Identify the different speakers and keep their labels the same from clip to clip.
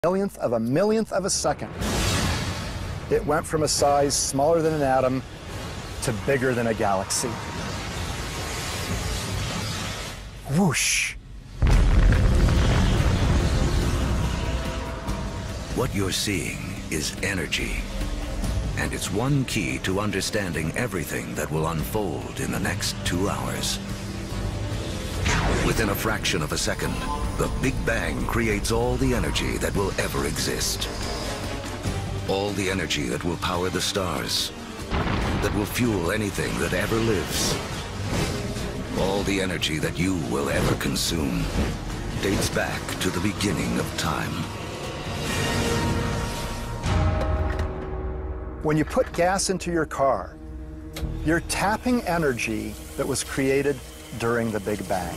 Speaker 1: millionth of a millionth of a second, it went from a size smaller than an atom to bigger than a galaxy. Whoosh!
Speaker 2: What you're seeing is energy, and it's one key to understanding everything that will unfold in the next 2 hours. Within a fraction of a second, the Big Bang creates all the energy that will ever exist. All the energy that will power the stars, that will fuel anything that ever lives. All the energy that you will ever consume dates back to the beginning of time.
Speaker 1: When you put gas into your car, you're tapping energy that was created during the Big Bang.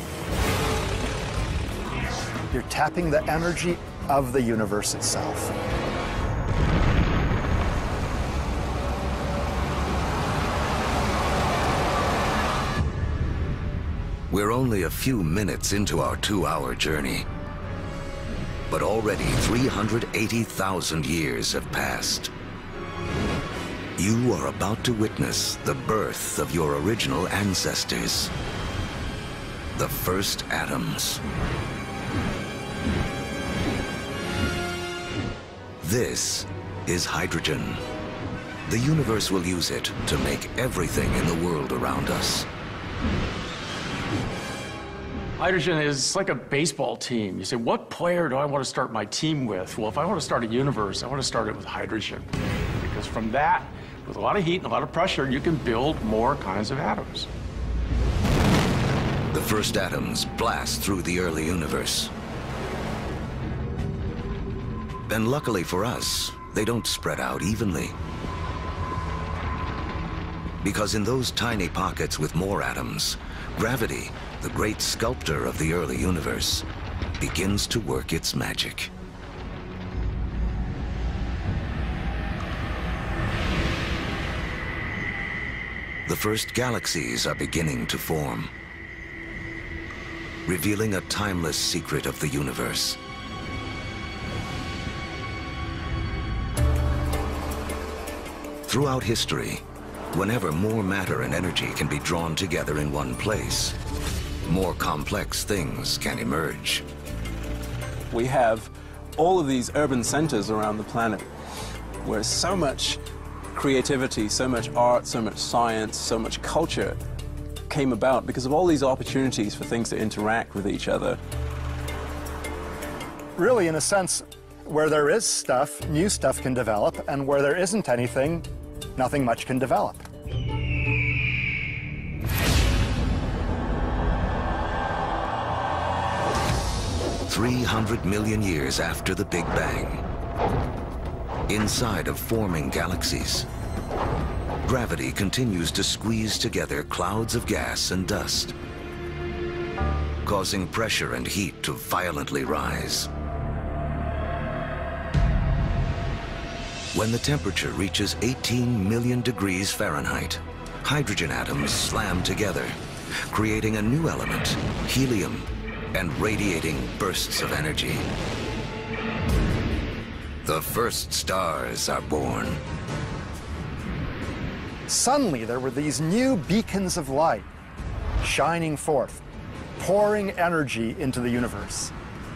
Speaker 1: You're tapping the energy of the universe itself.
Speaker 2: We're only a few minutes into our 2-hour journey, but already 380,000 years have passed. You are about to witness the birth of your original ancestors, the first atoms. This is hydrogen. The universe will use it to make everything in the world around us.
Speaker 3: Hydrogen is like a baseball team. You say, what player do I want to start my team with? Well, if I want to start a universe, I want to start it with hydrogen. Because from that, with a lot of heat and a lot of pressure, you can build more kinds of atoms.
Speaker 2: The first atoms blast through the early universe. And luckily for us, they don't spread out evenly. Because in those tiny pockets with more atoms, gravity, the great sculptor of the early universe, begins to work its magic. The first galaxies are beginning to form, revealing a timeless secret of the universe. Throughout history, whenever more matter and energy can be drawn together in one place, more complex things can emerge.
Speaker 4: We have all of these urban centers around the planet where so much creativity, so much art, so much science, so much culture came about because of all these opportunities for things to interact with each other.
Speaker 1: Really, in a sense, where there is stuff, new stuff can develop, and where there isn't anything, nothing much can develop.
Speaker 2: "300 million years after the Big Bang, inside of forming galaxies, gravity continues to squeeze together clouds of gas and dust, causing pressure and heat to violently rise. When the temperature reaches 18 million degrees Fahrenheit, hydrogen atoms slam together, creating a new element, helium, and radiating bursts of energy. The first stars are born.
Speaker 1: Suddenly, there were these new beacons of light shining forth, pouring energy into the universe.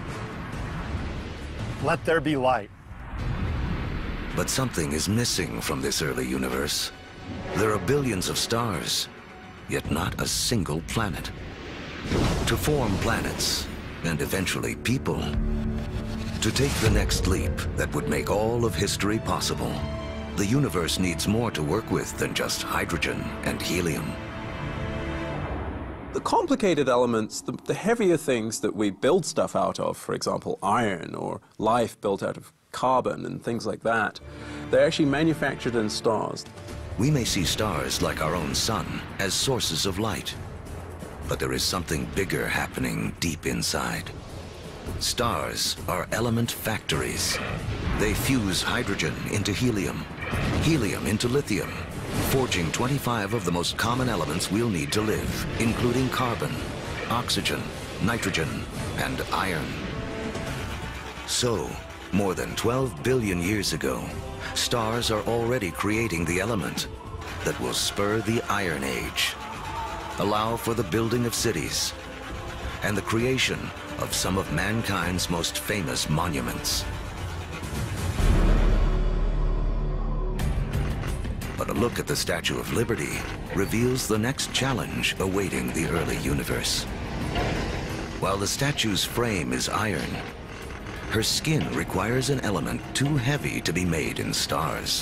Speaker 1: Let there be light.
Speaker 2: But something is missing from this early universe. There are billions of stars, yet not a single planet. To form planets, and eventually people, to take the next leap that would make all of history possible, the universe needs more to work with than just hydrogen and helium.
Speaker 4: The complicated elements, the heavier things that we build stuff out of, for example, iron or life built out of carbon and things like that, they're actually manufactured in stars.
Speaker 2: We may see stars like our own sun as sources of light, but there is something bigger happening deep inside. Stars are element factories. They fuse hydrogen into helium, helium into lithium, forging 25 of the most common elements we'll need to live, including carbon, oxygen, nitrogen, and iron. So, More than 12 billion years ago, stars are already creating the element that will spur the Iron Age, allow for the building of cities, and the creation of some of mankind's most famous monuments. But a look at the Statue of Liberty reveals the next challenge awaiting the early universe. While the statue's frame is iron, her skin requires an element too heavy to be made in stars.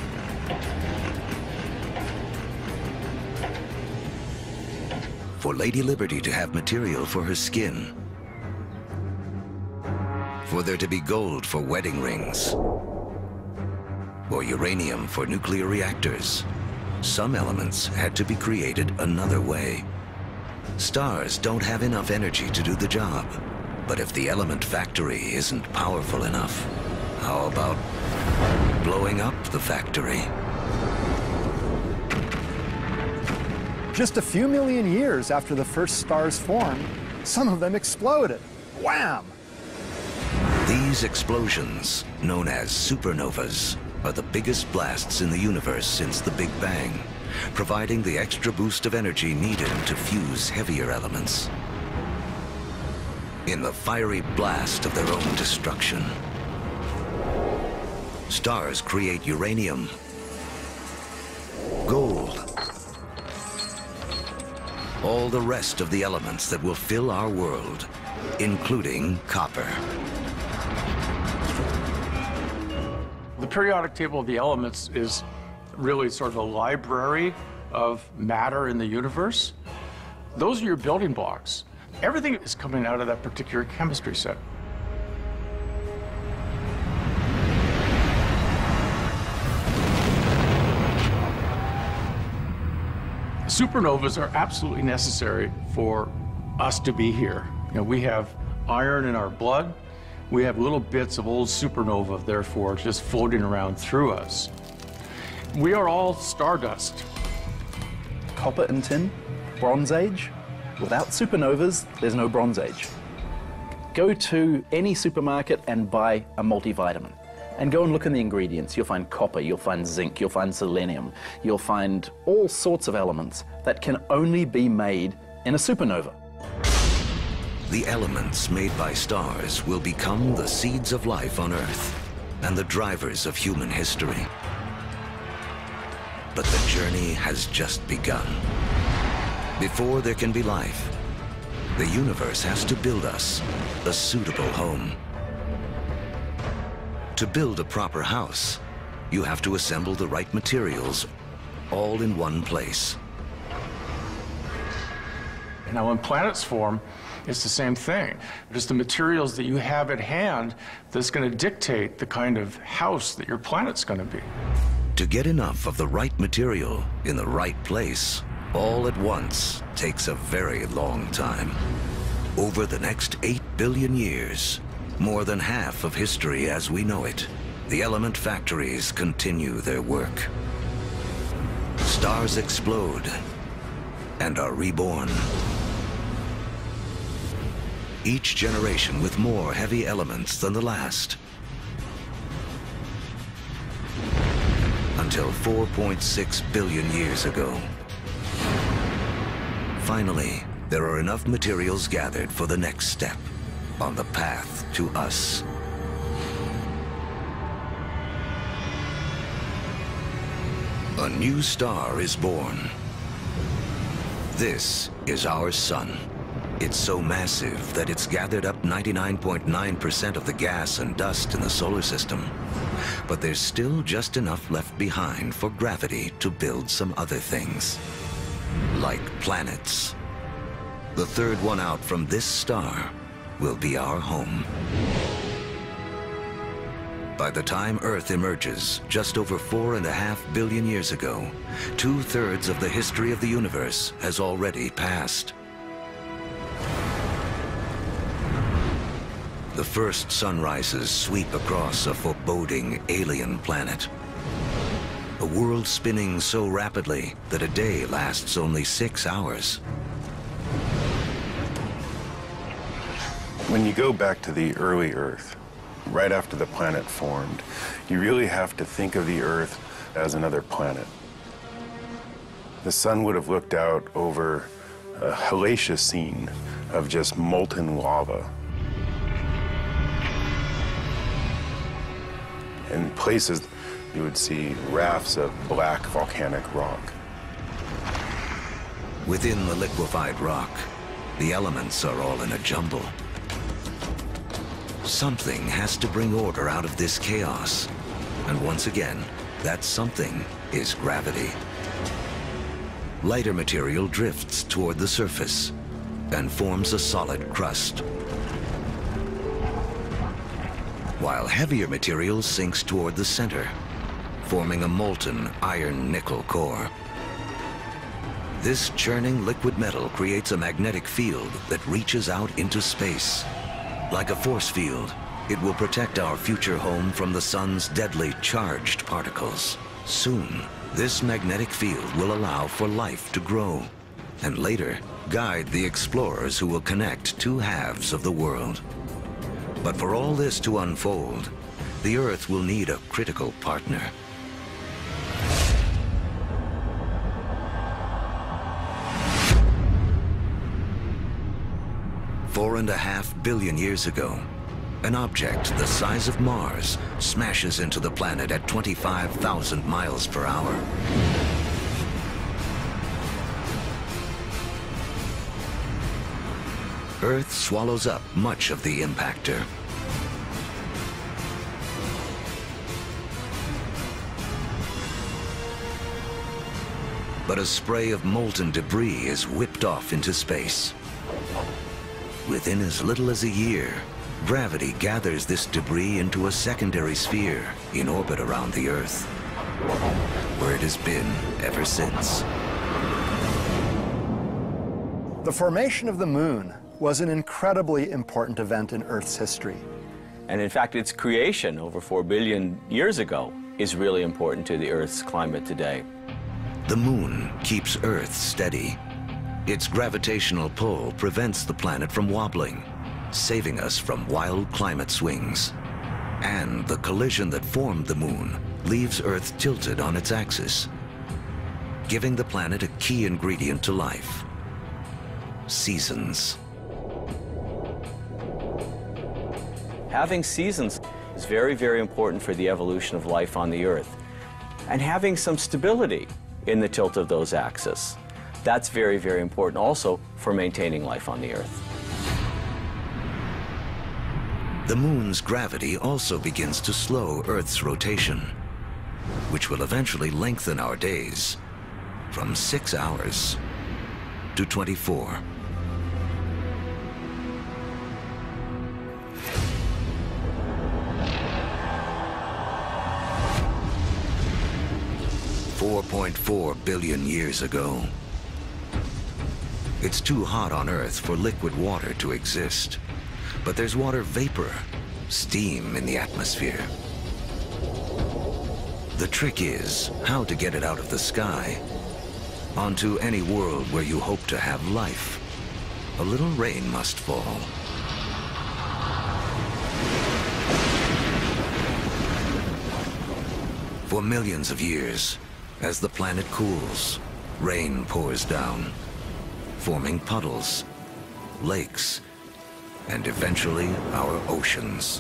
Speaker 2: For Lady Liberty to have material for her skin, for there to be gold for wedding rings, or uranium for nuclear reactors, some elements had to be created another way. Stars don't have enough energy to do the job, but if the element factory isn't powerful enough, how about blowing up the factory?
Speaker 1: Just a few million years after the first stars formed, some of them exploded. Wham!
Speaker 2: These explosions, known as supernovas, are the biggest blasts in the universe since the Big Bang, providing the extra boost of energy needed to fuse heavier elements. In the fiery blast of their own destruction, stars create uranium, gold, all the rest of the elements that will fill our world, including copper.
Speaker 3: The periodic table of the elements is really sort of a library of matter in the universe. Those are your building blocks. Everything is coming out of that particular chemistry set. Supernovas are absolutely necessary for us to be here. You know, we have iron in our blood. We have little bits of old supernova, therefore, just floating around through us. We are all stardust.
Speaker 5: Copper and tin, Bronze Age. Without supernovas, there's no Bronze Age. Go to any supermarket and buy a multivitamin. And go and look in the ingredients. You'll find copper, you'll find zinc, you'll find selenium, you'll find all sorts of elements that can only be made in a supernova.
Speaker 2: The elements made by stars will become the seeds of life on Earth and the drivers of human history. But the journey has just begun. Before there can be life, the universe has to build us a suitable home. To build a proper house, you have to assemble the right materials all in one place.
Speaker 3: Now, when planets form, it's the same thing. Just the materials that you have at hand that's going to dictate the kind of house that your planet's going to be.
Speaker 2: To get enough of the right material in the right place, all at once, takes a very long time. Over the next 8 billion years, more than half of history as we know it, the element factories continue their work. Stars explode and are reborn. Each generation with more heavy elements than the last. Until 4.6 billion years ago. Finally, there are enough materials gathered for the next step on the path to us. A new star is born. This is our sun. It's so massive that it's gathered up 99.9% of the gas and dust in the solar system. But there's still just enough left behind for gravity to build some other things. Like planets. The third one out from this star will be our home. By the time Earth emerges, just over 4.5 billion years ago, 2/3 of the history of the universe has already passed. The first sunrises sweep across a foreboding alien planet. A world spinning so rapidly that a day lasts only 6 hours.
Speaker 6: When you go back to the early Earth, right after the planet formed. You really have to think of the Earth as another planet. The sun would have looked out over a hellacious scene of just molten lava. In places, you would see rafts of black volcanic rock.
Speaker 2: Within the liquefied rock, the elements are all in a jumble. Something has to bring order out of this chaos. And once again, that something is gravity. Lighter material drifts toward the surface and forms a solid crust, while heavier material sinks toward the center, forming a molten iron-nickel core. This churning liquid metal creates a magnetic field that reaches out into space. Like a force field, it will protect our future home from the sun's deadly charged particles. Soon, this magnetic field will allow for life to grow, and later guide the explorers who will connect two halves of the world. But for all this to unfold, the Earth will need a critical partner. $4.5 billion years ago, an object the size of Mars smashes into the planet at 25,000 miles per hour. Earth swallows up much of the impactor. But a spray of molten debris is whipped off into space. Within as little as a year, gravity gathers this debris into a secondary sphere in orbit around the Earth, where it has been ever since.
Speaker 1: The formation of the moon was an incredibly important event in Earth's history.
Speaker 7: And in fact, its creation over 4 billion years ago is really important to the Earth's climate today.
Speaker 2: The moon keeps Earth steady. Its gravitational pull prevents the planet from wobbling, saving us from wild climate swings. And the collision that formed the moon leaves Earth tilted on its axis, giving the planet a key ingredient to life: seasons.
Speaker 7: Having seasons is very, very important for the evolution of life on the Earth. And having some stability in the tilt of those axes, that's very, very important also for maintaining life on the Earth.
Speaker 2: The moon's gravity also begins to slow Earth's rotation, which will eventually lengthen our days from 6 hours to 24. $4.4 billion years ago. It's too hot on Earth for liquid water to exist, but there's water vapor, steam in the atmosphere. The trick is how to get it out of the sky onto any world where you hope to have life. A little rain must fall. For millions of years, as the planet cools, rain pours down, forming puddles, lakes, and eventually our oceans.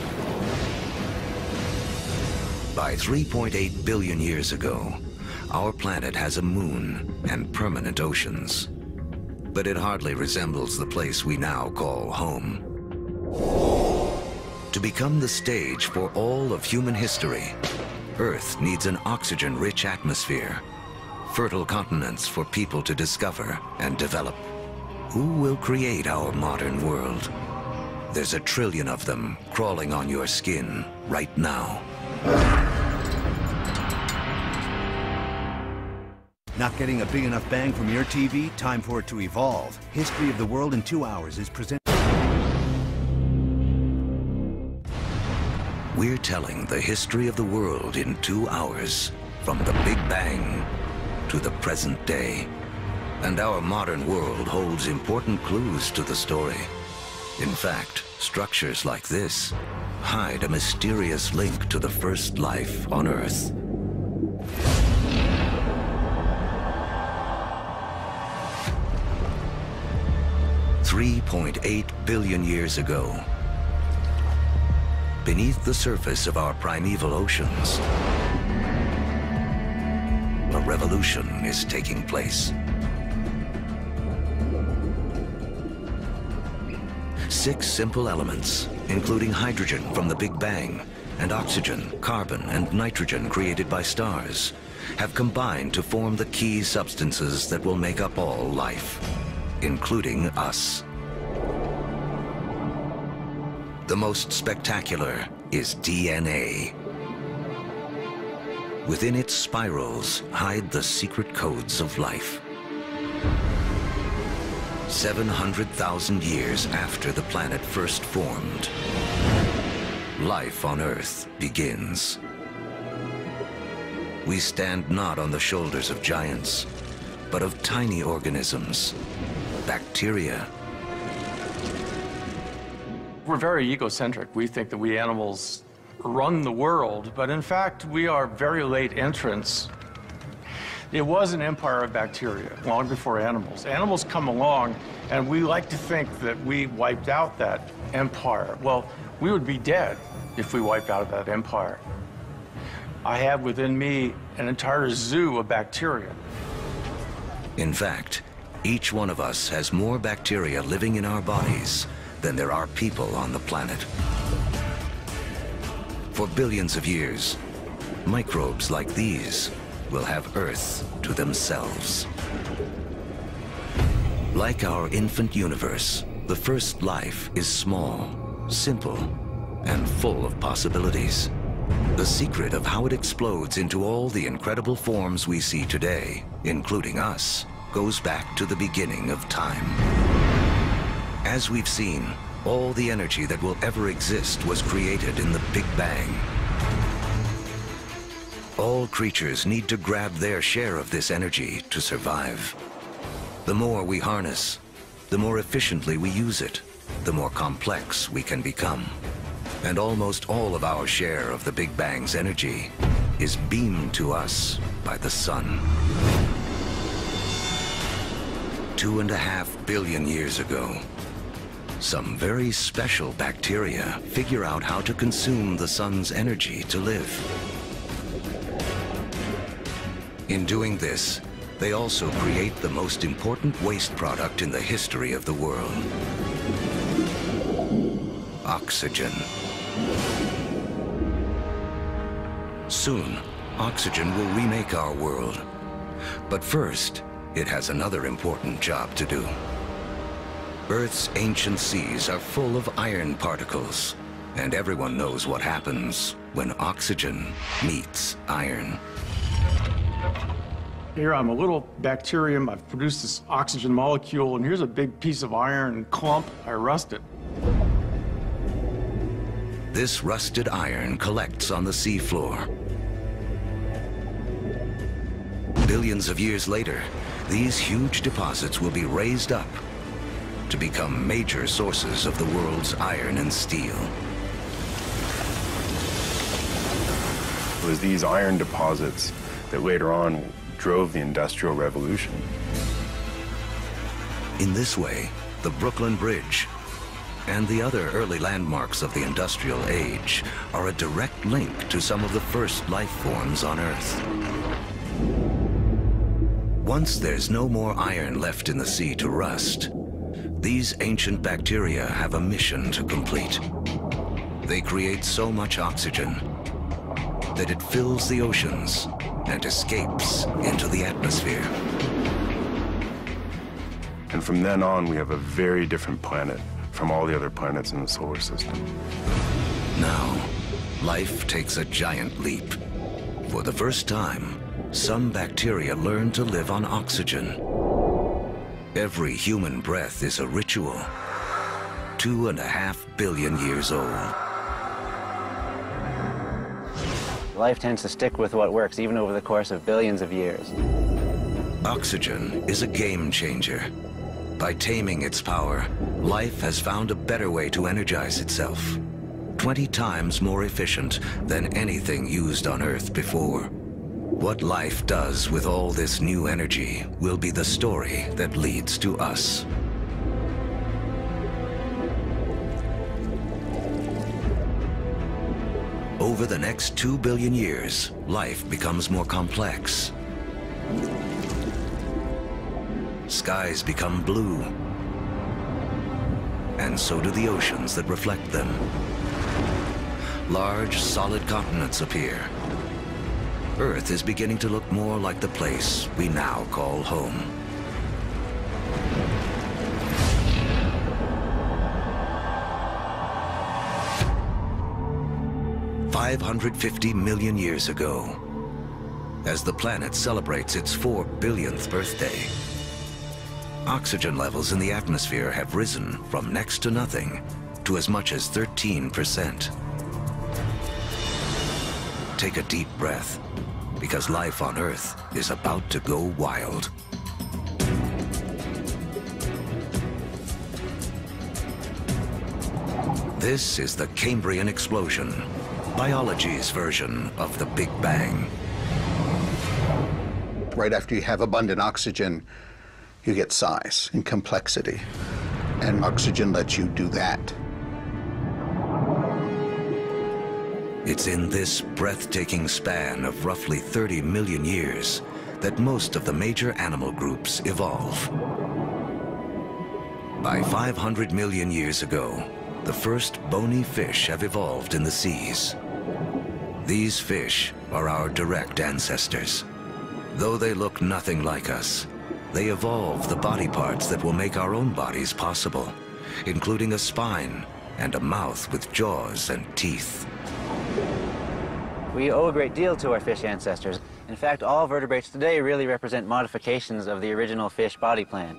Speaker 2: By 3.8 billion years ago, our planet has a moon and permanent oceans, but it hardly resembles the place we now call home. To become the stage for all of human history, Earth needs an oxygen-rich atmosphere, fertile continents for people to discover and develop. Who will create our modern world? There's 1 trillion of them crawling on your skin right now.
Speaker 8: Not getting a big enough bang from your TV? Time for it to evolve. History of the World in 2 hours is presented.
Speaker 2: We're telling the history of the world in 2 hours, from the Big Bang to the present day. And our modern world holds important clues to the story. In fact, structures like this hide a mysterious link to the first life on Earth. $3.8 billion years ago, beneath the surface of our primeval oceans, a revolution is taking place. 6 simple elements, including hydrogen from the Big Bang, and oxygen, carbon, and nitrogen created by stars, have combined to form the key substances that will make up all life, including us. The most spectacular is DNA. Within its spirals hide the secret codes of life. 700,000 years after the planet first formed, life on Earth begins. We stand not on the shoulders of giants, but of tiny organisms, bacteria.
Speaker 3: We're very egocentric. We think that we animals run the world, but in fact, we are very late entrants. It was an empire of bacteria long before animals. Animals come along, and we like to think that we wiped out that empire. Well, we would be dead if we wiped out that empire. I have within me an entire zoo of bacteria.
Speaker 2: In fact, each one of us has more bacteria living in our bodies than there are people on the planet. For billions of years, microbes like these will have Earth to themselves. Like our infant universe, the first life is small, simple, and full of possibilities. The secret of how it explodes into all the incredible forms we see today, including us, goes back to the beginning of time. As we've seen, all the energy that will ever exist was created in the Big Bang. All creatures need to grab their share of this energy to survive. The more we harness, the more efficiently we use it, the more complex we can become. And almost all of our share of the Big Bang's energy is beamed to us by the sun. 2.5 billion years ago, some very special bacteria figure out how to consume the sun's energy to live. In doing this, they also create the most important waste product in the history of the world: oxygen. Soon, oxygen will remake our world. But first, it has another important job to do. Earth's ancient seas are full of iron particles, and everyone knows what happens when oxygen meets iron.
Speaker 3: Here I'm a little bacterium. I've produced this oxygen molecule, and here's a big piece of iron clump. I rust it.
Speaker 2: This rusted iron collects on the seafloor. Billions of years later, these huge deposits will be raised up to become major sources of the world's iron and steel.
Speaker 6: It was these iron deposits that later on drove the Industrial Revolution.
Speaker 2: In this way, the Brooklyn Bridge and the other early landmarks of the Industrial Age are a direct link to some of the first life forms on Earth. Once there's no more iron left in the sea to rust, these ancient bacteria have a mission to complete. They create so much oxygen that it fills the oceans and escapes into the atmosphere.
Speaker 6: And from then on, we have a very different planet from all the other planets in the solar system.
Speaker 2: Now, life takes a giant leap. For the first time, some bacteria learn to live on oxygen. Every human breath is a ritual. 2.5 billion years old.
Speaker 9: Life tends to stick with what works, even over the course of billions of years.
Speaker 2: Oxygen is a game changer. By taming its power, life has found a better way to energize itself. 20 times more efficient than anything used on Earth before. What life does with all this new energy will be the story that leads to us. Over the next 2 billion years, life becomes more complex. Skies become blue, and so do the oceans that reflect them. Large, solid continents appear. Earth is beginning to look more like the place we now call home. $550 million years ago, as the planet celebrates its 4 billionth birthday, oxygen levels in the atmosphere have risen from next to nothing to as much as 13%. Take a deep breath, because life on Earth is about to go wild. This is the Cambrian explosion, biology's version of the Big Bang.
Speaker 10: Right after you have abundant oxygen, you get size and complexity, and oxygen lets you do that.
Speaker 2: It's in this breathtaking span of roughly 30 million years that most of the major animal groups evolve. By 500 million years ago, the first bony fish have evolved in the seas. These fish are our direct ancestors. Though they look nothing like us, they evolve the body parts that will make our own bodies possible, including a spine and a mouth with jaws and teeth.
Speaker 9: We owe a great deal to our fish ancestors. In fact, all vertebrates today really represent modifications of the original fish body plan.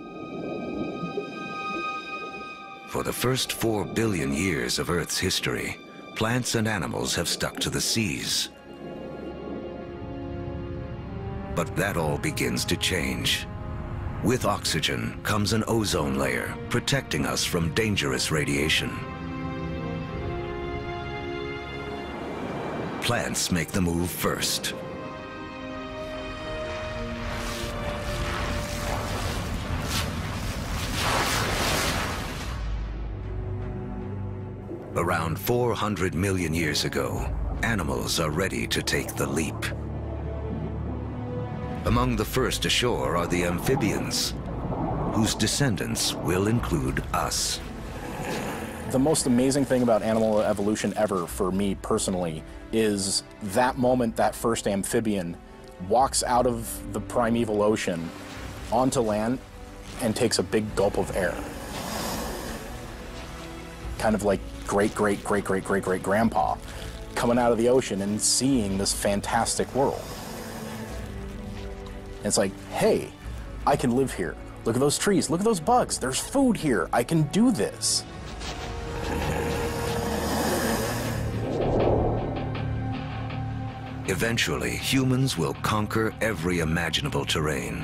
Speaker 2: For the first 4 billion years of Earth's history, plants and animals have stuck to the seas. But that all begins to change. With oxygen comes an ozone layer, protecting us from dangerous radiation. Plants make the move first. Around 400 million years ago, animals are ready to take the leap. Among the first ashore are the amphibians, whose descendants will include us.
Speaker 5: The most amazing thing about animal evolution ever, for me personally, is that moment that first amphibian walks out of the primeval ocean onto land and takes a big gulp of air. Kind of like great-great-great-great-great-great-grandpa coming out of the ocean and seeing this fantastic world. And it's like, hey, I can live here. Look at those trees, look at those bugs, there's food here, I can do this.
Speaker 2: Eventually, humans will conquer every imaginable terrain.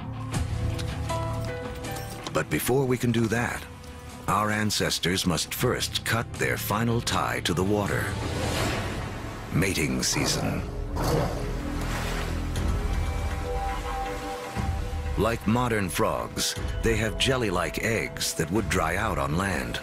Speaker 2: But before we can do that, our ancestors must first cut their final tie to the water. Mating season. Like modern frogs, they have jelly-like eggs that would dry out on land.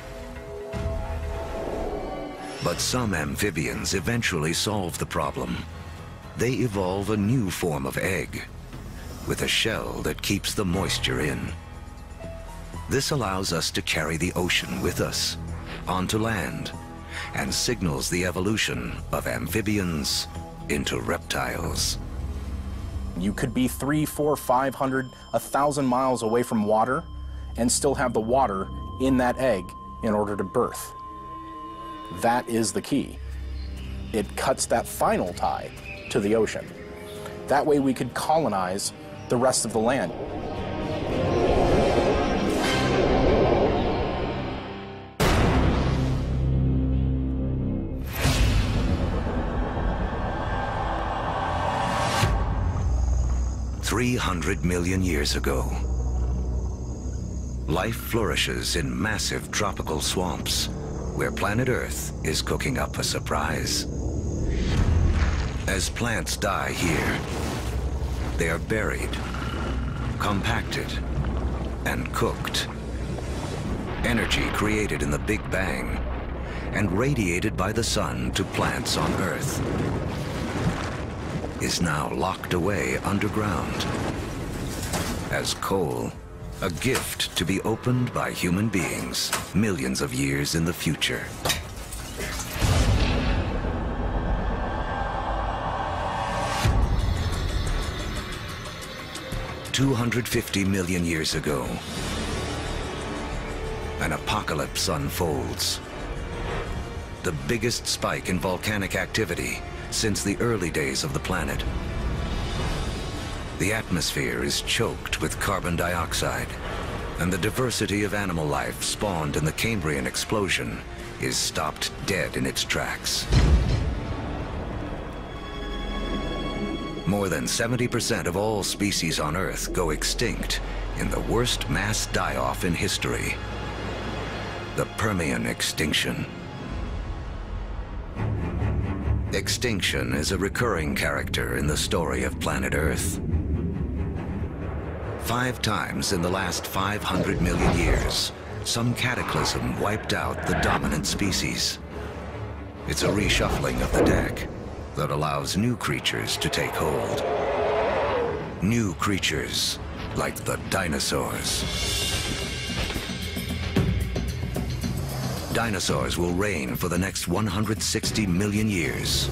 Speaker 2: But some amphibians eventually solve the problem. They evolve a new form of egg, with a shell that keeps the moisture in. This allows us to carry the ocean with us, onto land, and signals the evolution of amphibians into reptiles.
Speaker 5: You could be 300, 400, 500, 1,000 miles away from water and still have the water in that egg in order to birth. That is the key. It cuts that final tie to the ocean. That way we could colonize the rest of the land.
Speaker 2: $300 million years ago, life flourishes in massive tropical swamps, where planet Earth is cooking up a surprise. As plants die here, they are buried, compacted, and cooked. Energy created in the Big Bang and radiated by the sun to plants on Earth is now locked away underground as coal, a gift to be opened by human beings millions of years in the future. $250 million years ago, an apocalypse unfolds. The biggest spike in volcanic activity since the early days of the planet. The atmosphere is choked with carbon dioxide, and the diversity of animal life spawned in the Cambrian explosion is stopped dead in its tracks. More than 70% of all species on Earth go extinct in the worst mass die-off in history, the Permian extinction. Extinction is a recurring character in the story of planet Earth. 5 times in the last 500 million years, some cataclysm wiped out the dominant species. It's a reshuffling of the deck that allows new creatures to take hold. New creatures like the dinosaurs. Dinosaurs will reign for the next 160 million years.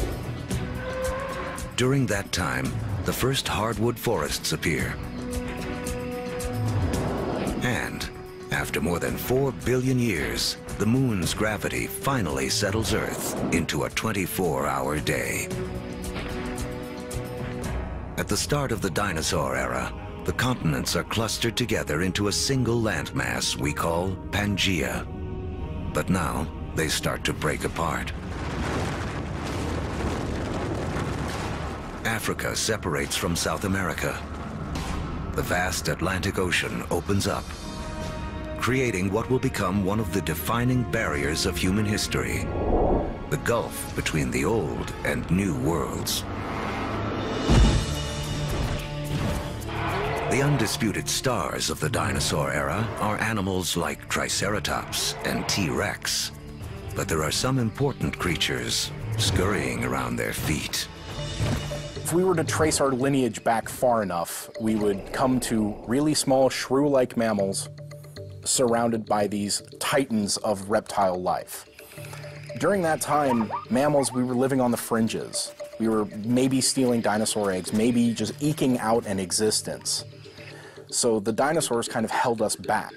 Speaker 2: During that time, the first hardwood forests appear. And after more than 4 billion years, the moon's gravity finally settles Earth into a 24-hour day. At the start of the dinosaur era, the continents are clustered together into a single landmass we call Pangaea. But now, they start to break apart. Africa separates from South America. The vast Atlantic Ocean opens up, creating what will become one of the defining barriers of human history, the gulf between the old and new worlds. The undisputed stars of the dinosaur era are animals like Triceratops and T-Rex, but there are some important creatures scurrying around their feet.
Speaker 11: If we were to trace our lineage back far enough, we would come to really small shrew-like mammals surrounded by these titans of reptile life. During that time, mammals, we were living on the fringes. We were maybe stealing dinosaur eggs, maybe just eking out an existence. So the dinosaurs kind of held us back.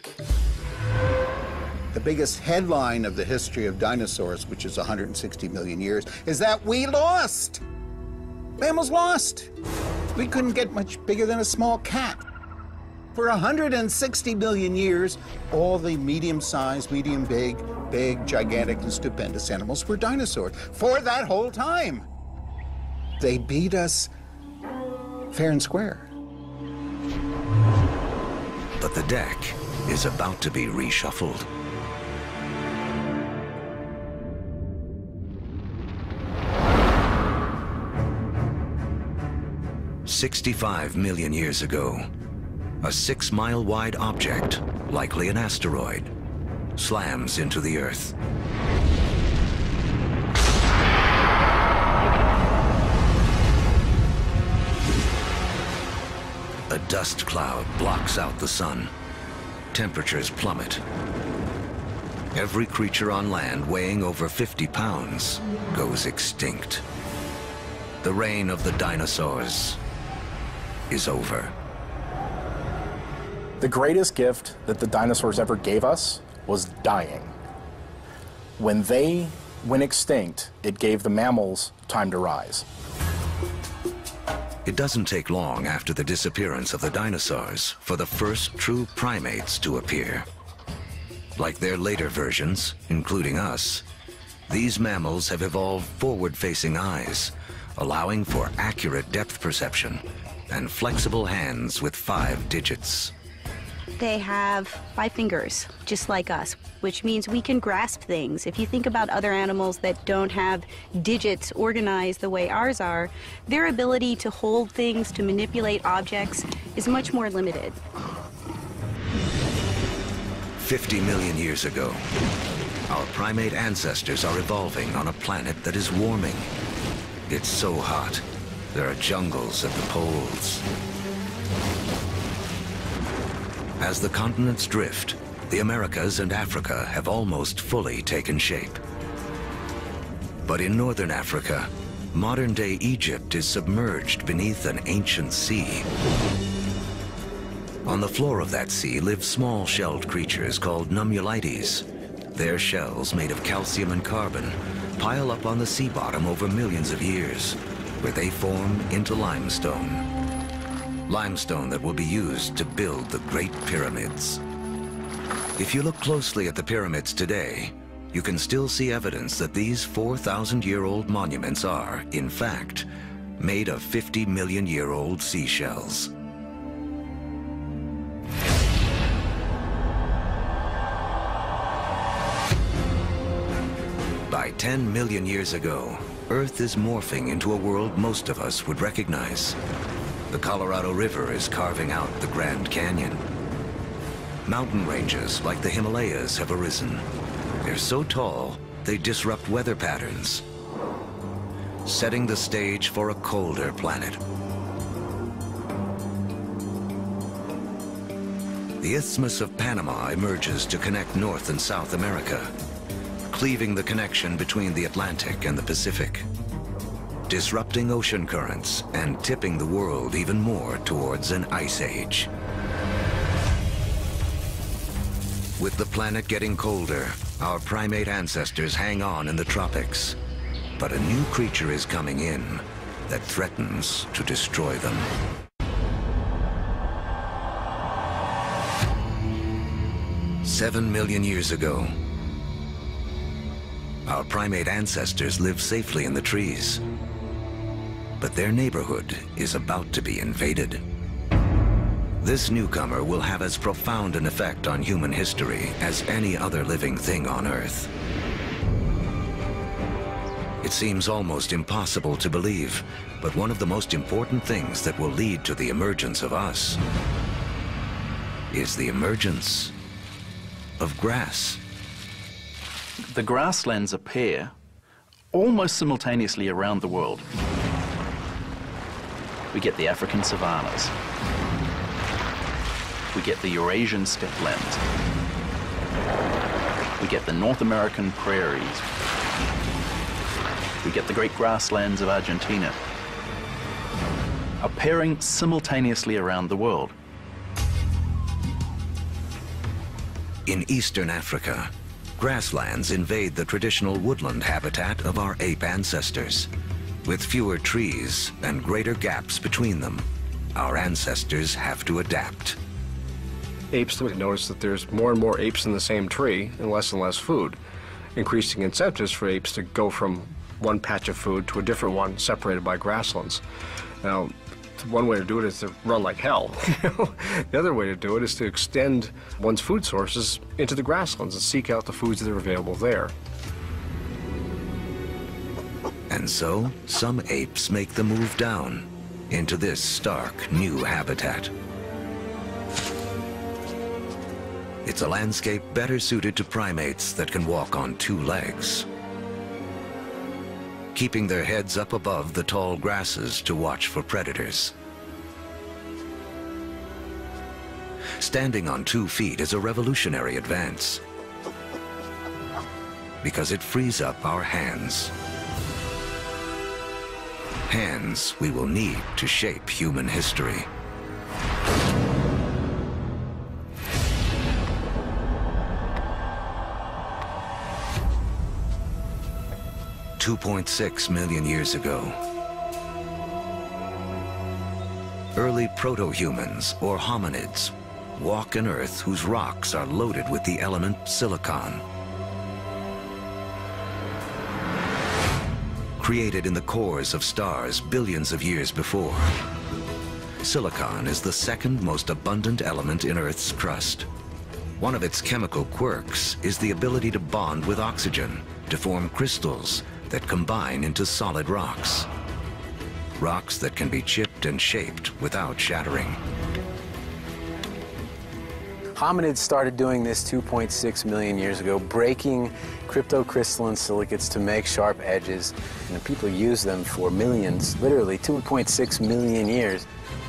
Speaker 10: The biggest headline of the history of dinosaurs, which is 160 million years, is that we lost. Mammals lost. We couldn't get much bigger than a small cat. For 160 million years, all the medium-sized, medium-big, big, gigantic, and stupendous animals were dinosaurs. For that whole time. They beat us fair and square.
Speaker 2: But the deck is about to be reshuffled. "65 million years ago, a 6-mile-wide object, likely an asteroid, slams into the Earth. A dust cloud blocks out the sun. Temperatures plummet. Every creature on land weighing over 50 pounds goes extinct. The reign of the dinosaurs is over.
Speaker 11: The greatest gift that the dinosaurs ever gave us was dying. When they went extinct, it gave the mammals time to rise.
Speaker 2: It doesn't take long after the disappearance of the dinosaurs for the first true primates to appear. Like their later versions, including us, these mammals have evolved forward-facing eyes, allowing for accurate depth perception and flexible hands with 5 digits.
Speaker 12: They have 5 fingers, just like us, which means we can grasp things. If you think about other animals that don't have digits organized the way ours are, their ability to hold things, to manipulate objects, is much more limited.
Speaker 2: 50 million years ago, our primate ancestors are evolving on a planet that is warming. It's so hot, there are jungles at the poles. As the continents drift, the Americas and Africa have almost fully taken shape. But in northern Africa, modern-day Egypt is submerged beneath an ancient sea. On the floor of that sea live small-shelled creatures called nummulites. Their shells, made of calcium and carbon, pile up on the sea bottom over millions of years, where they form into limestone. Limestone that will be used to build the Great Pyramids. If you look closely at the pyramids today, you can still see evidence that these 4,000-year-old monuments are, in fact, made of 50-million-year-old seashells. By 10 million years ago, Earth is morphing into a world most of us would recognize. The Colorado River is carving out the Grand Canyon. Mountain ranges like the Himalayas have arisen. They're so tall, they disrupt weather patterns, setting the stage for a colder planet. The Isthmus of Panama emerges to connect North and South America, cleaving the connection between the Atlantic and the Pacific, disrupting ocean currents and tipping the world even more towards an ice age. With the planet getting colder, our primate ancestors hang on in the tropics. But a new creature is coming in that threatens to destroy them. "7 million years ago, our primate ancestors lived safely in the trees. But their neighborhood is about to be invaded. This newcomer will have as profound an effect on human history as any other living thing on Earth. It seems almost impossible to believe, but one of the most important things that will lead to the emergence of us is the emergence of grass.
Speaker 5: The grasslands appear almost simultaneously around the world. We get the African savannas. We get the Eurasian steppelands. We get the North American prairies. We get the great grasslands of Argentina, appearing simultaneously around the world.
Speaker 2: In eastern Africa, grasslands invade the traditional woodland habitat of our ape ancestors. With fewer trees and greater gaps between them, our ancestors have to adapt.
Speaker 13: Apes notice that there's more and more apes in the same tree and less food, increasing incentives for apes to go from one patch of food to a different one separated by grasslands. Now, one way to do it is to run like hell. The other way to do it is to extend one's food sources into the grasslands and seek out the foods that are available there.
Speaker 2: And so, some apes make the move down into this stark new habitat. It's a landscape better suited to primates that can walk on 2 legs, keeping their heads up above the tall grasses to watch for predators. Standing on 2 feet is a revolutionary advance because it frees up our hands. Hands we will need to shape human history. $2.6 million years ago, early proto-humans, or hominids, walk an Earth whose rocks are loaded with the element silicon. Created in the cores of stars billions of years before, silicon is the second most abundant element in Earth's crust. One of its chemical quirks is the ability to bond with oxygen to form crystals that combine into solid rocks. Rocks that can be chipped and shaped without shattering.
Speaker 4: Hominids started doing this 2.6 million years ago, breaking cryptocrystalline silicates to make sharp edges, and people use them for millions, literally 2.6 million years.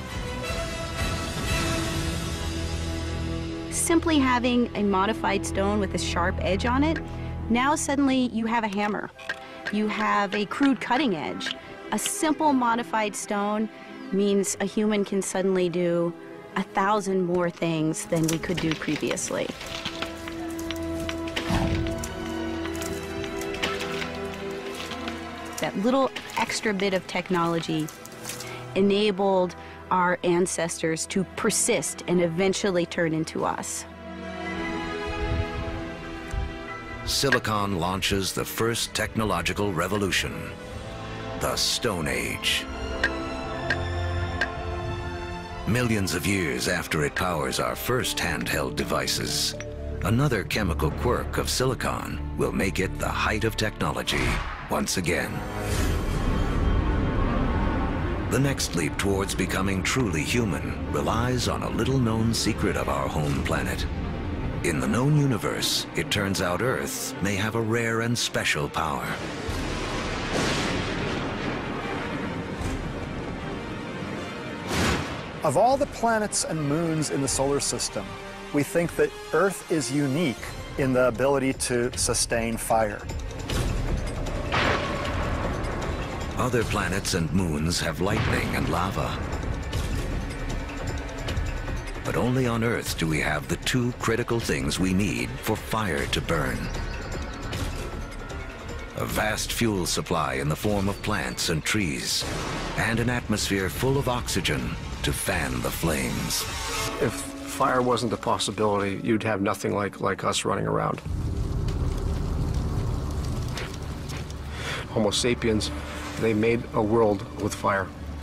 Speaker 12: Simply having a modified stone with a sharp edge on it, now suddenly you have a hammer. You have a crude cutting edge. A simple modified stone means a human can suddenly do 1,000 more things than we could do previously. That little extra bit of technology enabled our ancestors to persist and eventually turn into us.
Speaker 2: Silicon launches the first technological revolution, the Stone Age. Millions of years after it powers our first handheld devices, another chemical quirk of silicon will make it the height of technology once again. The next leap towards becoming truly human relies on a little-known secret of our home planet. In the known universe, it turns out Earth may have a rare and special power.
Speaker 1: Of all the planets and moons in the solar system, we think that Earth is unique in the ability to sustain fire.
Speaker 2: Other planets and moons have lightning and lava. But only on Earth do we have the two critical things we need for fire to burn. A vast fuel supply in the form of plants and trees, and an atmosphere full of oxygen to fan the flames.
Speaker 13: If fire wasn't a possibility, you'd have nothing like us running around. Homo sapiens, they made a world with fire.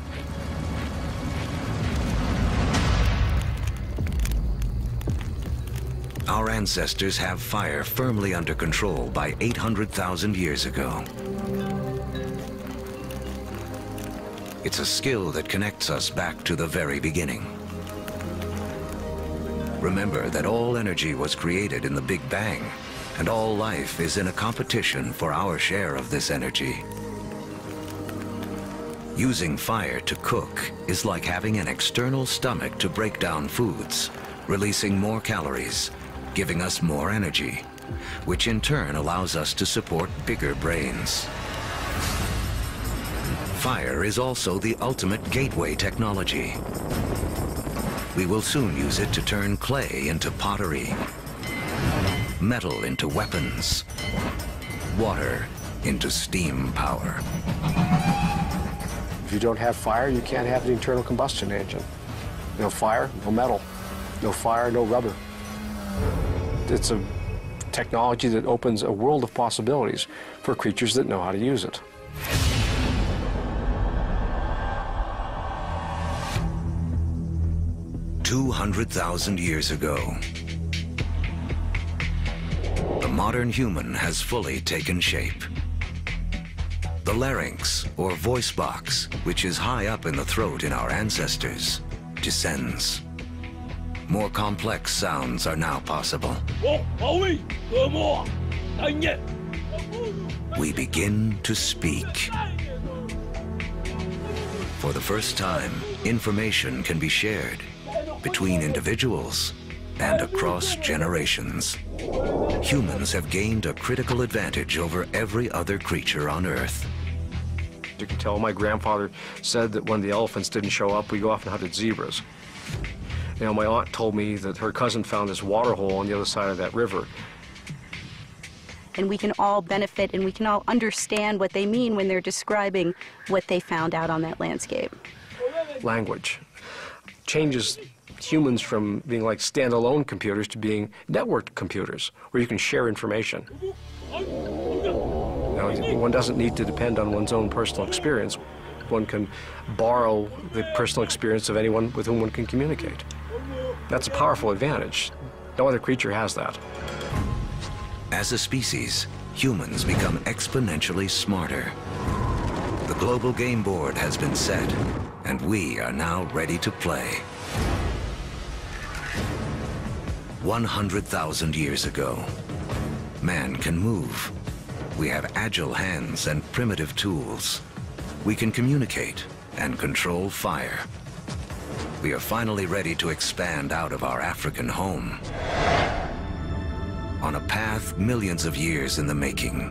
Speaker 2: Our ancestors have fire firmly under control by 800,000 years ago. It's a skill that connects us back to the very beginning. Remember that all energy was created in the Big Bang, and all life is in a competition for our share of this energy. Using fire to cook is like having an external stomach to break down foods, releasing more calories, giving us more energy, which in turn allows us to support bigger brains. Fire is also the ultimate gateway technology. We will soon use it to turn clay into pottery, metal into weapons, water into steam power.
Speaker 13: If you don't have fire, you can't have the internal combustion engine. No fire, no metal. No fire, no rubber. It's a technology that opens a world of possibilities for creatures that know how to use it.
Speaker 2: "200,000 years ago, the modern human has fully taken shape. The larynx, or voice box, which is high up in the throat in our ancestors, descends. More complex sounds are now possible. We begin to speak. For the first time, information can be shared between individuals and across generations. Humans have gained a critical advantage over every other creature on Earth.
Speaker 13: You can tell my grandfather said that when the elephants didn't show up, we go off and hunted zebras. You know, my aunt told me that her cousin found this water hole on the other side of that river.
Speaker 12: And we can all benefit and we can all understand what they mean when they're describing what they found out on that landscape.
Speaker 13: Language changes humans from being like standalone computers to being networked computers, where you can share information. You know, one doesn't need to depend on one's own personal experience. one can borrow the personal experience of anyone with whom one can communicate. That's a powerful advantage. No other creature has that.
Speaker 2: As a species, humans become exponentially smarter. The global game board has been set, and we are now ready to play. 100,000 years ago, man can move. We have agile hands and primitive tools. We can communicate and control fire. We are finally ready to expand out of our African home on a path millions of years in the making.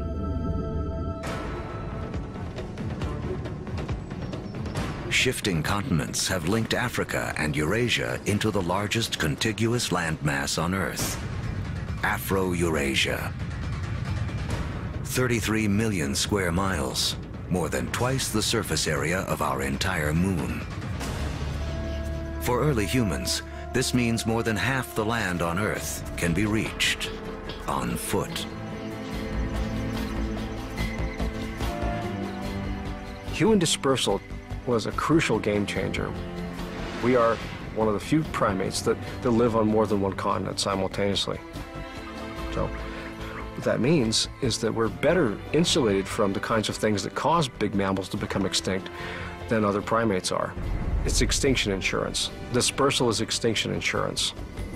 Speaker 2: Shifting continents have linked Africa and Eurasia into the largest contiguous landmass on Earth, Afro-Eurasia. 33 million square miles, more than twice the surface area of our entire moon. For early humans, this means more than half the land on Earth can be reached on foot.
Speaker 13: Human dispersal was a crucial game changer. We are one of the few primates that live on more than one continent simultaneously. So what that means is that we're better insulated from the kinds of things that cause big mammals to become extinct than other primates are. It's extinction insurance. Dispersal is extinction insurance.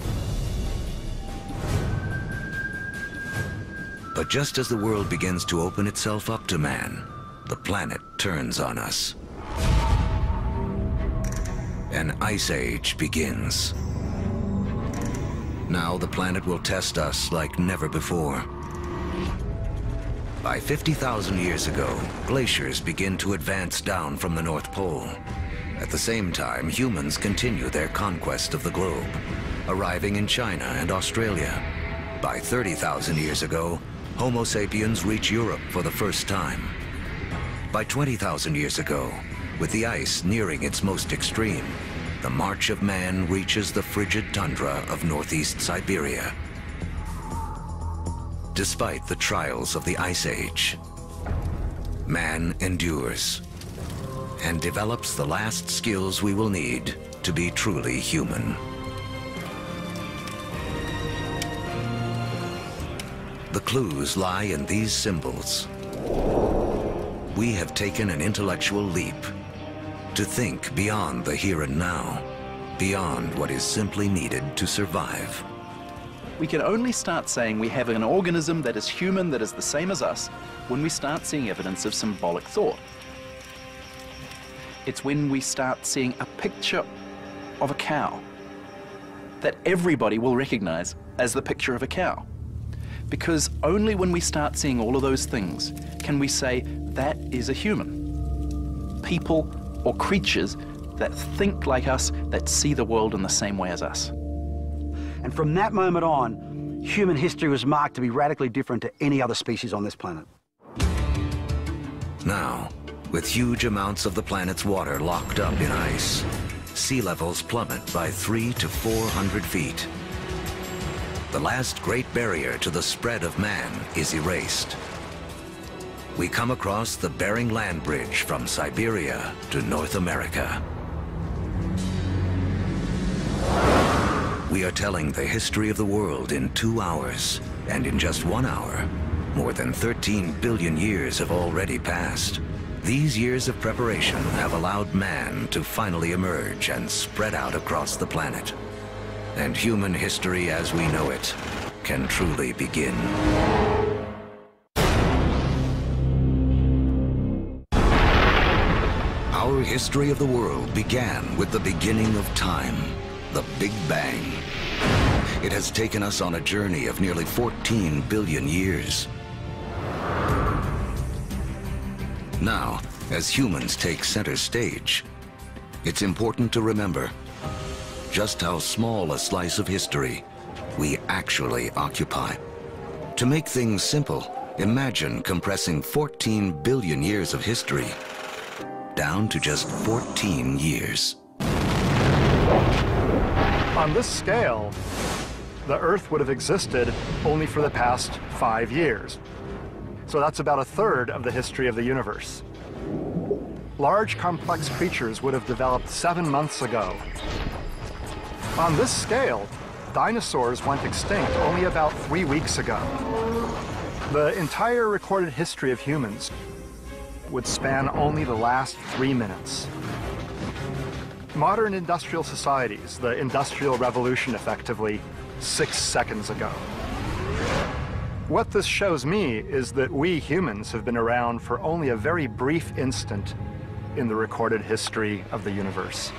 Speaker 2: But just as the world begins to open itself up to man, the planet turns on us. An ice age begins. Now the planet will test us like never before. By 50,000 years ago, glaciers begin to advance down from the North Pole. At the same time, humans continue their conquest of the globe, arriving in China and Australia. By 30,000 years ago, Homo sapiens reach Europe for the first time. By 20,000 years ago, with the ice nearing its most extreme, the march of man reaches the frigid tundra of northeast Siberia. Despite the trials of the Ice Age, man endures and develops the last skills we will need to be truly human. The clues lie in these symbols. We have taken an intellectual leap to think beyond the here and now, beyond what is simply needed to survive.
Speaker 5: We can only start saying we have an organism that is human, that is the same as us, when we start seeing evidence of symbolic thought. It's when we start seeing a picture of a cow that everybody will recognize as the picture of a cow. Because only when we start seeing all of those things can we say that is a human. People or creatures that think like us, that see the world in the same way as us.
Speaker 14: And from that moment on, human history was marked to be radically different to any other species on this planet.
Speaker 2: Now, with huge amounts of the planet's water locked up in ice, sea levels plummet by 300 to 400 feet. The last great barrier to the spread of man is erased. We come across the Bering Land Bridge from Siberia to North America. We are telling the history of the world in 2 hours, and in just 1 hour, more than 13 billion years have already passed. These years of preparation have allowed man to finally emerge and spread out across the planet. And human history as we know it can truly begin. Our history of the world began with the beginning of time, the Big Bang. It has taken us on a journey of nearly 14 billion years. Now, as humans take center stage, it's important to remember just how small a slice of history we actually occupy. To make things simple, imagine compressing 14 billion years of history down to just 14 years.
Speaker 1: On this scale, the Earth would have existed only for the past 5 years. So that's about a third of the history of the universe. large complex creatures would have developed 7 months ago. On this scale, dinosaurs went extinct only about 3 weeks ago. The entire recorded history of humans would span only the last 3 minutes. Modern industrial societies, the Industrial Revolution effectively, 6 seconds ago. What this shows me is that we humans have been around for only a very brief instant in the recorded history of the universe.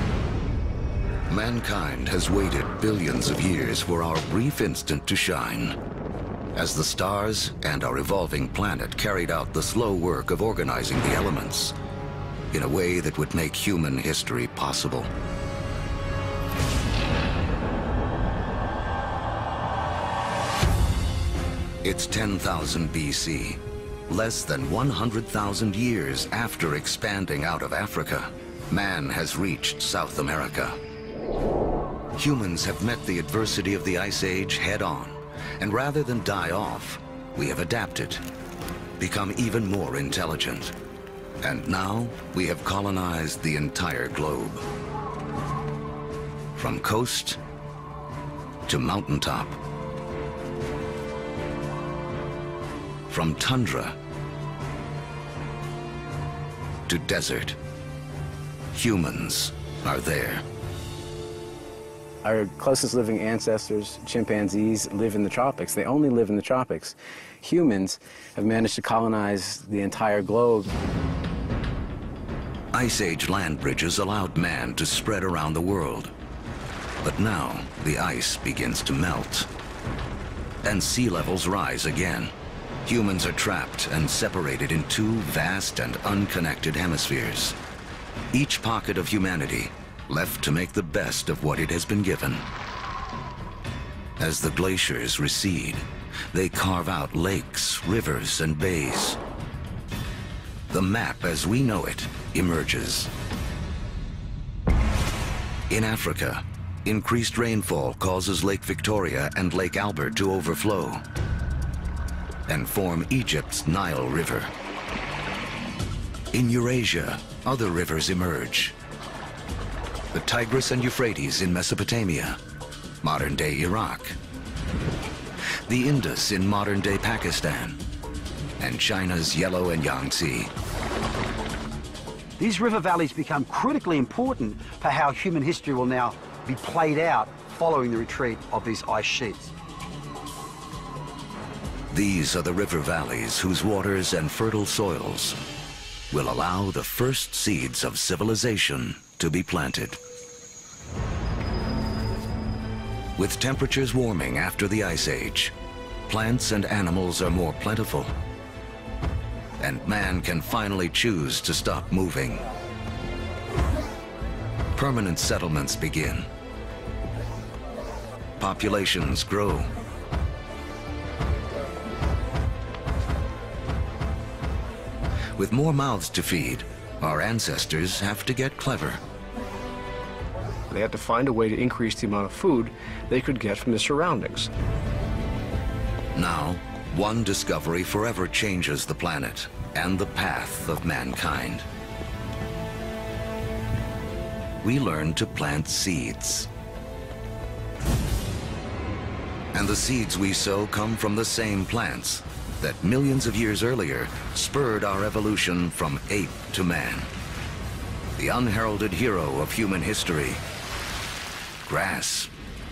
Speaker 2: Mankind has waited billions of years for our brief instant to shine, as the stars and our evolving planet carried out the slow work of organizing the elements in a way that would make human history possible. It's 10,000 BC, less than 100,000 years after expanding out of Africa. Man has reached South America. Humans have met the adversity of the Ice Age head-on, and rather than die off, we have adapted, become even more intelligent. And now we have colonized the entire globe. From coast to mountaintop, from tundra to desert, humans are there.
Speaker 15: Our closest living ancestors, chimpanzees, live in the tropics. They only live in the tropics. Humans have managed to colonize the entire globe.
Speaker 2: Ice Age land bridges allowed man to spread around the world. But now the ice begins to melt, and sea levels rise again. Humans are trapped and separated in 2 vast and unconnected hemispheres. Each pocket of humanity left to make the best of what it has been given. As the glaciers recede, they carve out lakes, rivers, and bays. The map as we know it emerges. In Africa, increased rainfall causes Lake Victoria and Lake Albert to overflow and form Egypt's Nile River. In Eurasia, other rivers emerge. The Tigris and Euphrates in Mesopotamia, modern-day Iraq. The Indus in modern-day Pakistan, and China's Yellow and Yangtze.
Speaker 14: These river valleys become critically important for how human history will now be played out following the retreat of these ice sheets.
Speaker 2: These are the river valleys whose waters and fertile soils will allow the first seeds of civilization to be planted. With temperatures warming after the Ice Age, plants and animals are more plentiful, and man can finally choose to stop moving. Permanent settlements begin. Populations grow. With more mouths to feed, our ancestors have to get clever.
Speaker 13: They had to find a way to increase the amount of food they could get from the surroundings.
Speaker 2: Now, one discovery forever changes the planet and the path of mankind. We learn to plant seeds. And the seeds we sow come from the same plants that millions of years earlier spurred our evolution from ape to man. The unheralded hero of human history, grass.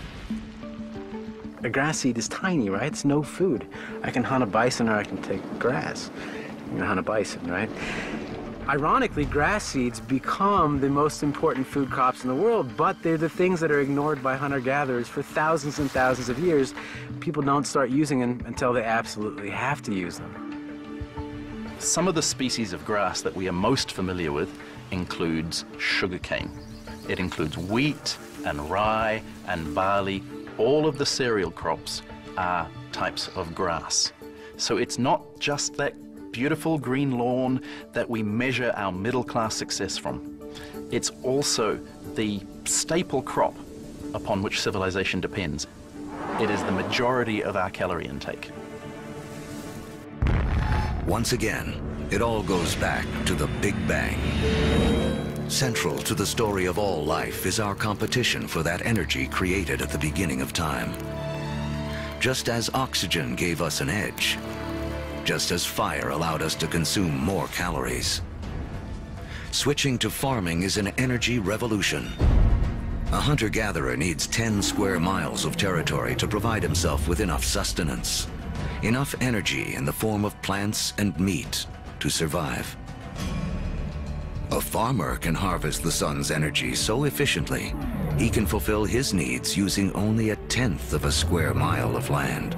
Speaker 15: A grass seed is tiny, right? It's no food. I can hunt a bison or I can take grass. I'm gonna hunt a bison, right? Ironically, grass seeds become the most important food crops in the world, but they're the things that are ignored by hunter-gatherers for thousands and thousands of years. People don't start using them until they absolutely have to use them.
Speaker 5: Some of the species of grass that we are most familiar with includes sugarcane. It includes wheat and rye and barley. All of the cereal crops are types of grass. So it's not just that beautiful green lawn that we measure our middle-class success from. It's also the staple crop upon which civilization depends. It is the majority of our calorie intake.
Speaker 2: Once again, It all goes back to the Big Bang. Central to the story of all life is our competition for that energy created at the beginning of time. Just as oxygen gave us an edge, just as fire allowed us to consume more calories. Switching to farming is an energy revolution. A hunter-gatherer needs 10 square miles of territory to provide himself with enough sustenance, enough energy in the form of plants and meat to survive. A farmer can harvest the sun's energy so efficiently, he can fulfill his needs using only 1/10 of a square mile of land.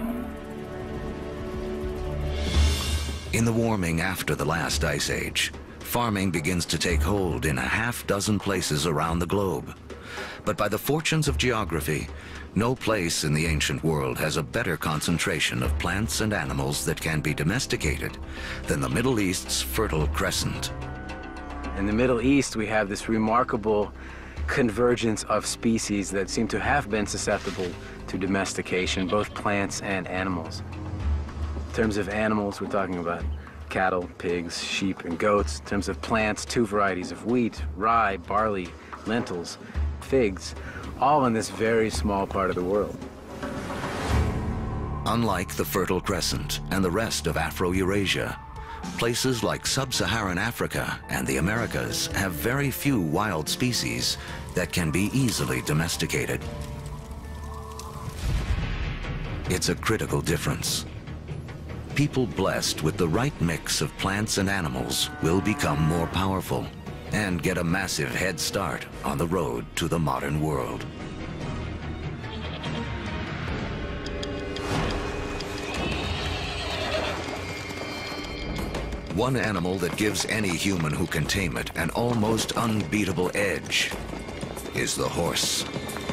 Speaker 2: In the warming after the last ice age, farming begins to take hold in 6 places around the globe. But by the fortunes of geography, no place in the ancient world has a better concentration of plants and animals that can be domesticated than the Middle East's Fertile Crescent.
Speaker 15: In the Middle East, we have this remarkable convergence of species that seem to have been susceptible to domestication, both plants and animals. In terms of animals, we're talking about cattle, pigs, sheep, and goats. In terms of plants, 2 varieties of wheat, rye, barley, lentils, figs, all in this very small part of the world.
Speaker 2: Unlike the Fertile Crescent and the rest of Afro-Eurasia, places like sub-Saharan Africa and the Americas have very few wild species that can be easily domesticated. It's a critical difference. People blessed with the right mix of plants and animals will become more powerful and get a massive head start on the road to the modern world. One animal that gives any human who can tame it an almost unbeatable edge is the horse.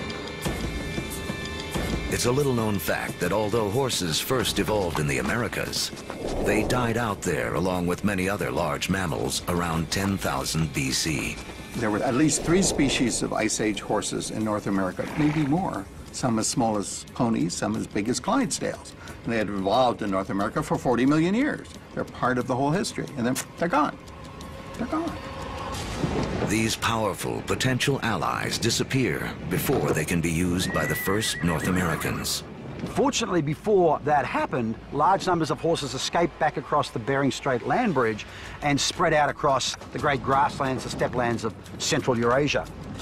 Speaker 2: It's a little-known fact that although horses first evolved in the Americas, they died out there along with many other large mammals around 10,000 BC.
Speaker 10: There were at least 3 species of Ice Age horses in North America, maybe more. Some as small as ponies, some as big as Clydesdales. And they had evolved in North America for 40 million years. They're part of the whole history, and then they're gone. They're gone.
Speaker 2: These powerful potential allies disappear before they can be used by the first North Americans.
Speaker 14: Fortunately, before that happened, large numbers of horses escaped back across the Bering Strait land bridge and spread out across the great grasslands, the steppe lands of Central Eurasia.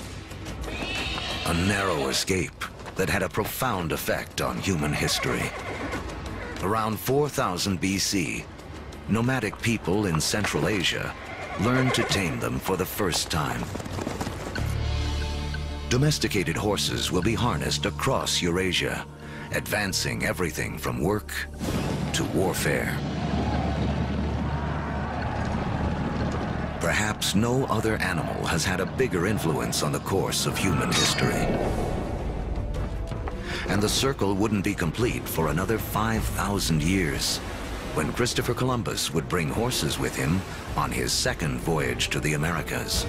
Speaker 2: A narrow escape that had a profound effect on human history. Around 4000 BC, nomadic people in Central Asia learned to tame them for the first time. Domesticated horses will be harnessed across Eurasia, advancing everything from work to warfare. Perhaps no other animal has had a bigger influence on the course of human history. And the circle wouldn't be complete for another 5,000 years, when Christopher Columbus would bring horses with him on his second voyage to the Americas.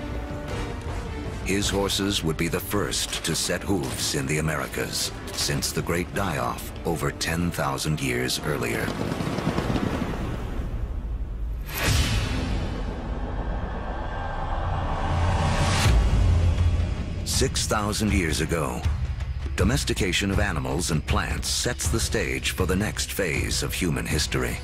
Speaker 2: His horses would be the first to set hooves in the Americas since the Great Die-Off over 10,000 years earlier. "6,000 years ago, domestication of animals and plants sets the stage for the next phase of human history.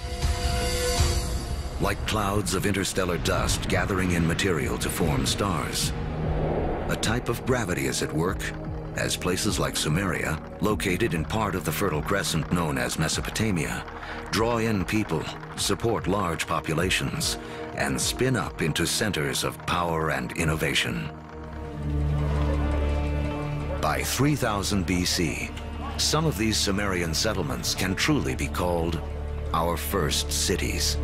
Speaker 2: Like clouds of interstellar dust gathering in material to form stars, a type of gravity is at work as places like Sumeria, located in part of the Fertile Crescent known as Mesopotamia, draw in people, support large populations, and spin up into centers of power and innovation. By 3000 BC, some of these Sumerian settlements can truly be called our first cities.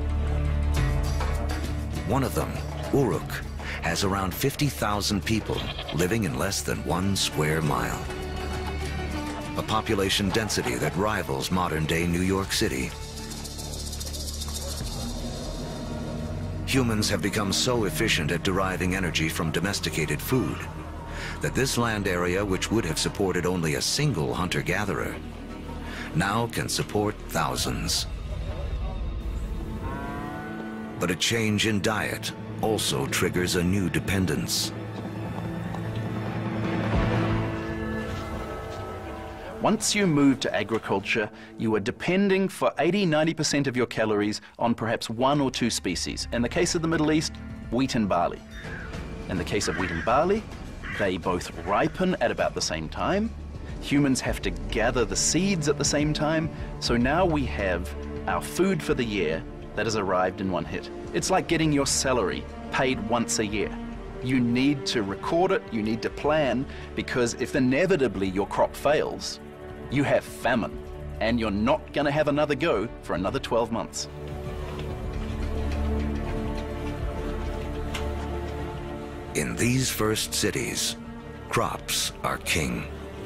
Speaker 2: One of them, Uruk, has around 50,000 people living in less than 1 square mile. A population density that rivals modern-day New York City. Humans have become so efficient at deriving energy from domesticated food that this land area, which would have supported only a single hunter-gatherer, now can support thousands. But a change in diet also triggers a new dependence.
Speaker 5: Once you move to agriculture, you are depending for 80–90% of your calories on perhaps one or two species. In the case of the Middle East, wheat and barley. In the case of wheat and barley, they both ripen at about the same time. Humans have to gather the seeds at the same time. So now we have our food for the year that has arrived in one hit. It's like getting your salary paid once a year. You need to record it, you need to plan, because if inevitably your crop fails, you have famine, and you're not going to have another go for another 12 months.
Speaker 2: In these first cities, crops are king.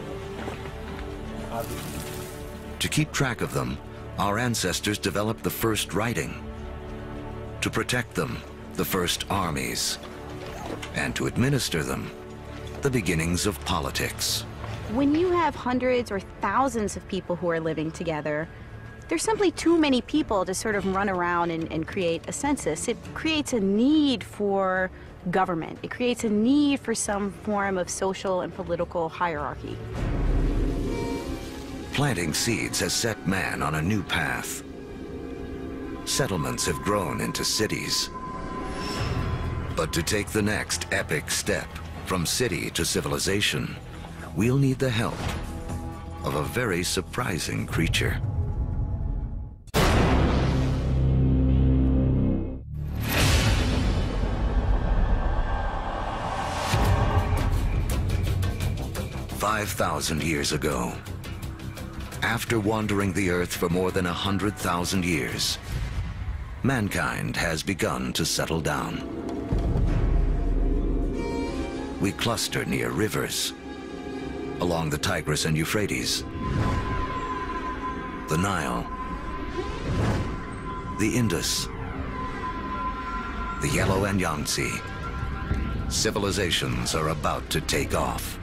Speaker 2: To keep track of them, our ancestors developed the first writing. To protect them, the first armies. And to administer them, the beginnings of politics.
Speaker 12: When you have hundreds or thousands of people who are living together, there's simply too many people to sort of run around and create a census. It creates a need for government. It creates a need for some form of social and political hierarchy.
Speaker 2: Planting seeds has set man on a new path. Settlements have grown into cities. But to take the next epic step from city to civilization, we'll need the help of a very surprising creature. "5,000 years ago, after wandering the Earth for more than 100,000 years, mankind has begun to settle down. We cluster near rivers, along the Tigris and Euphrates, the Nile, the Indus, the Yellow and Yangtze. Civilizations are about to take off.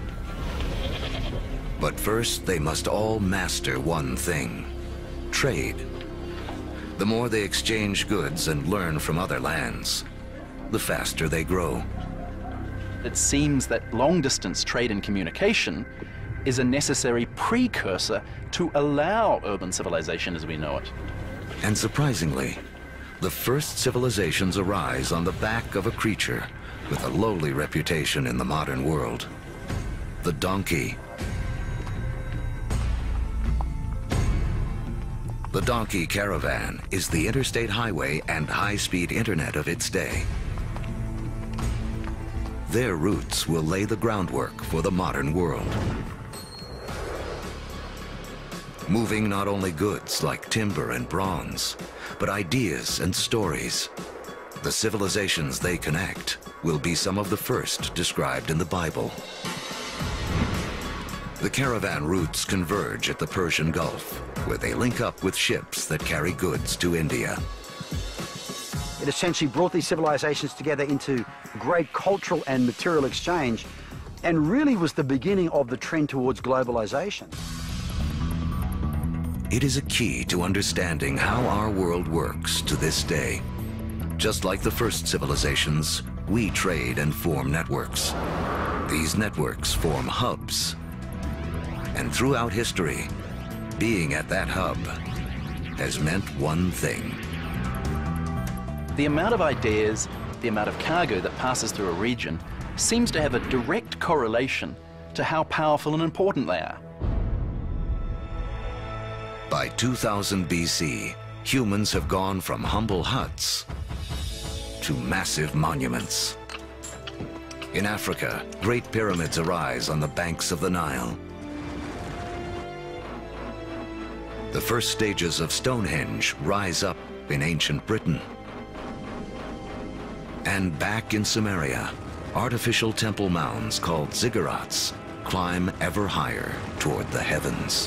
Speaker 2: But first, they must all master one thing: trade. The more they exchange goods and learn from other lands, the faster they grow.
Speaker 5: It seems that long-distance trade and communication is a necessary precursor to allow urban civilization as we know it.
Speaker 2: And surprisingly, the first civilizations arise on the back of a creature with a lowly reputation in the modern world: the donkey. The donkey caravan is the interstate highway and high-speed internet of its day. Their routes will lay the groundwork for the modern world. Moving not only goods like timber and bronze, but ideas and stories. The civilizations they connect will be some of the first described in the Bible. The caravan routes converge at the Persian Gulf, where they link up with ships that carry goods to India.
Speaker 14: It essentially brought these civilizations together into great cultural and material exchange, and really was the beginning of the trend towards globalization.
Speaker 2: It is a key to understanding how our world works to this day. Just like the first civilizations, we trade and form networks. These networks form hubs. And throughout history, being at that hub has meant one thing.
Speaker 5: The amount of ideas, the amount of cargo that passes through a region seems to have a direct correlation to how powerful and important they are.
Speaker 2: By 2000 BC, humans have gone from humble huts to massive monuments. In Africa, great pyramids arise on the banks of the Nile. The first stages of Stonehenge rise up in ancient Britain. And back in Samaria, artificial temple mounds called ziggurats climb ever higher toward the heavens.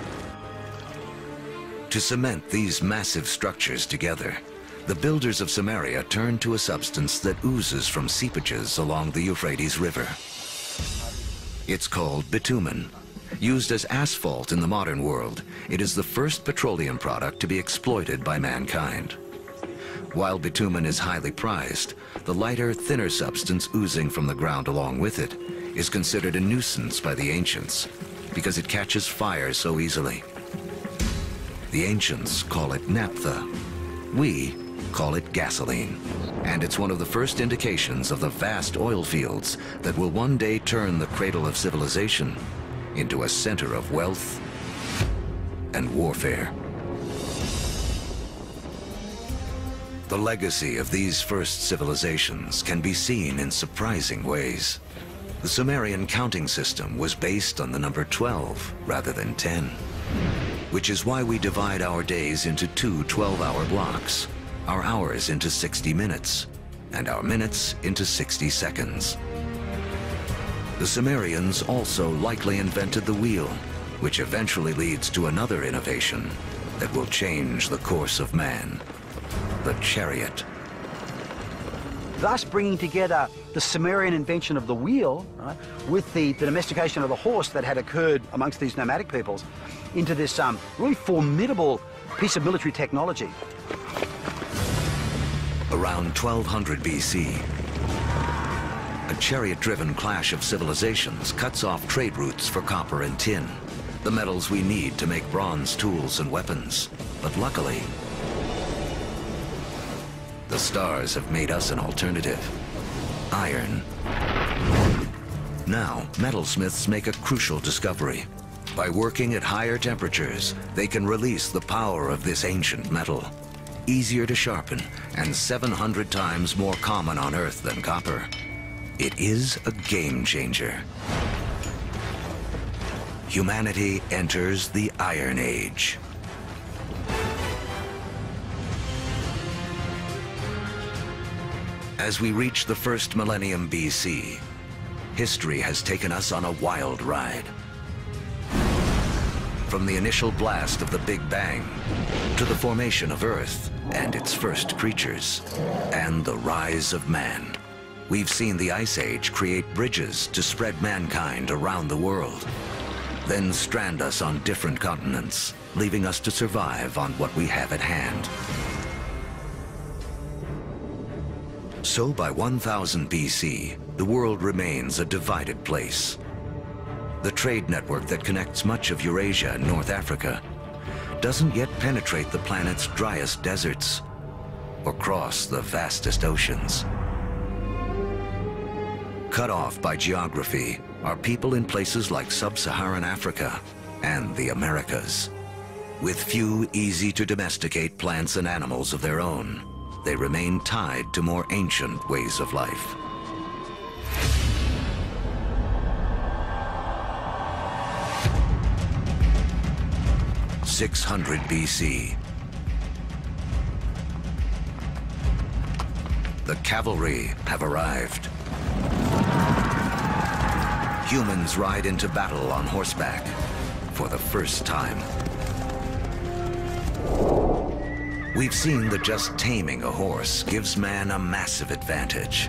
Speaker 2: To cement these massive structures together, the builders of Samaria turned to a substance that oozes from seepages along the Euphrates River. It's called bitumen. Used as asphalt in the modern world, it is the first petroleum product to be exploited by mankind. While bitumen is highly prized, the lighter, thinner substance oozing from the ground along with it is considered a nuisance by the ancients because it catches fire so easily. The ancients call it naphtha. We call it gasoline. And it's one of the first indications of the vast oil fields that will one day turn the cradle of civilization into a center of wealth and warfare. The legacy of these first civilizations can be seen in surprising ways. The Sumerian counting system was based on the number 12 rather than 10, which is why we divide our days into two 12-hour blocks, our hours into 60 minutes, and our minutes into 60 seconds. The Sumerians also likely invented the wheel, which eventually leads to another innovation that will change the course of man: the chariot.
Speaker 14: Thus bringing together the Sumerian invention of the wheel, right, with the domestication of the horse that had occurred amongst these nomadic peoples into this really formidable piece of military technology.
Speaker 2: Around 1200 BC, a chariot-driven clash of civilizations cuts off trade routes for copper and tin, the metals we need to make bronze tools and weapons. But luckily, the stars have made us an alternative: iron. Now, metalsmiths make a crucial discovery. By working at higher temperatures, they can release the power of this ancient metal. Easier to sharpen and 700 times more common on Earth than copper. It is a game changer. Humanity enters the Iron Age. As we reach the first millennium BC, history has taken us on a wild ride. From the initial blast of the Big Bang, to the formation of Earth and its first creatures, and the rise of man. We've seen the Ice Age create bridges to spread mankind around the world, then strand us on different continents, leaving us to survive on what we have at hand. So by 1000 BC, the world remains a divided place. The trade network that connects much of Eurasia and North Africa doesn't yet penetrate the planet's driest deserts or cross the vastest oceans. Cut off by geography are people in places like sub-Saharan Africa and the Americas. With few easy to domesticate plants and animals of their own, they remain tied to more ancient ways of life. In 600 BC, the cavalry have arrived. Humans ride into battle on horseback for the first time. We've seen that just taming a horse gives man a massive advantage.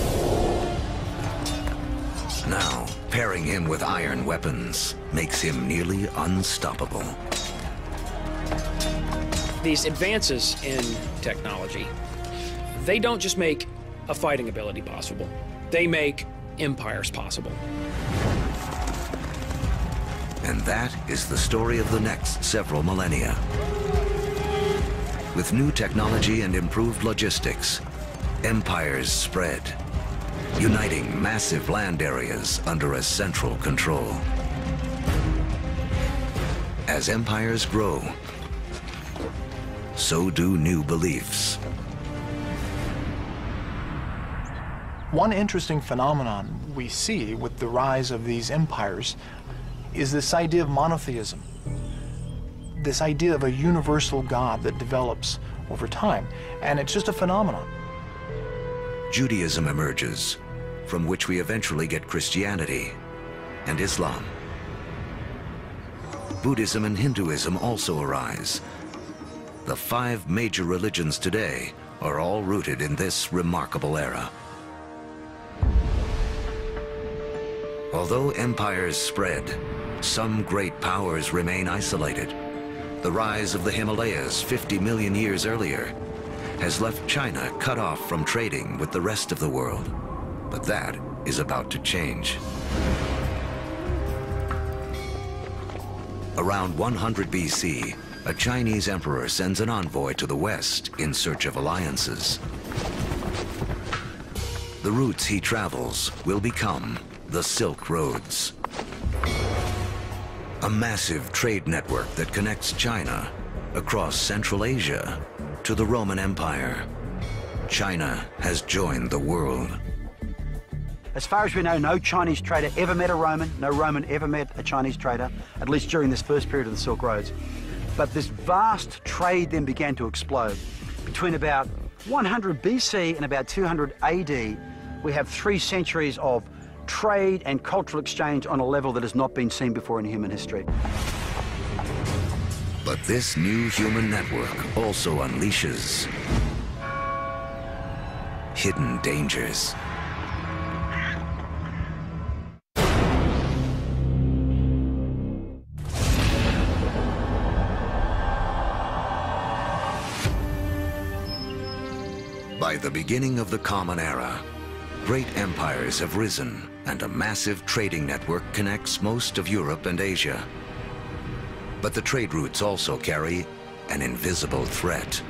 Speaker 2: Now, pairing him with iron weapons makes him nearly unstoppable.
Speaker 16: These advances in technology, they don't just make a fighting ability possible. They make empires possible.
Speaker 2: And that is the story of the next several millennia. With new technology and improved logistics, empires spread, uniting massive land areas under a central control. As empires grow, so do new beliefs.
Speaker 11: One interesting phenomenon we see with the rise of these empires is this idea of monotheism, this idea of a universal God that develops over time, and it's just a phenomenon.
Speaker 2: Judaism emerges, from which we eventually get Christianity and Islam. Buddhism and Hinduism also arise. The 5 major religions today are all rooted in this remarkable era. Although empires spread, some great powers remain isolated. The rise of the Himalayas 50 million years earlier has left China cut off from trading with the rest of the world. But that is about to change. Around 100 BC, a Chinese emperor sends an envoy to the West in search of alliances. The routes he travels will become the Silk Roads, a massive trade network that connects China across Central Asia to the Roman Empire. China has joined the world.
Speaker 14: As far as we know, no Chinese trader ever met a Roman. No Roman ever met a Chinese trader, at least during this first period of the Silk Roads. But this vast trade then began to explode. Between about 100 BC and about 200 AD, we have 3 centuries of trade and cultural exchange on a level that has not been seen before in human history.
Speaker 2: But this new human network also unleashes hidden dangers. By the beginning of the Common Era, great empires have risen and a massive trading network connects most of Europe and Asia. But the trade routes also carry an invisible threat.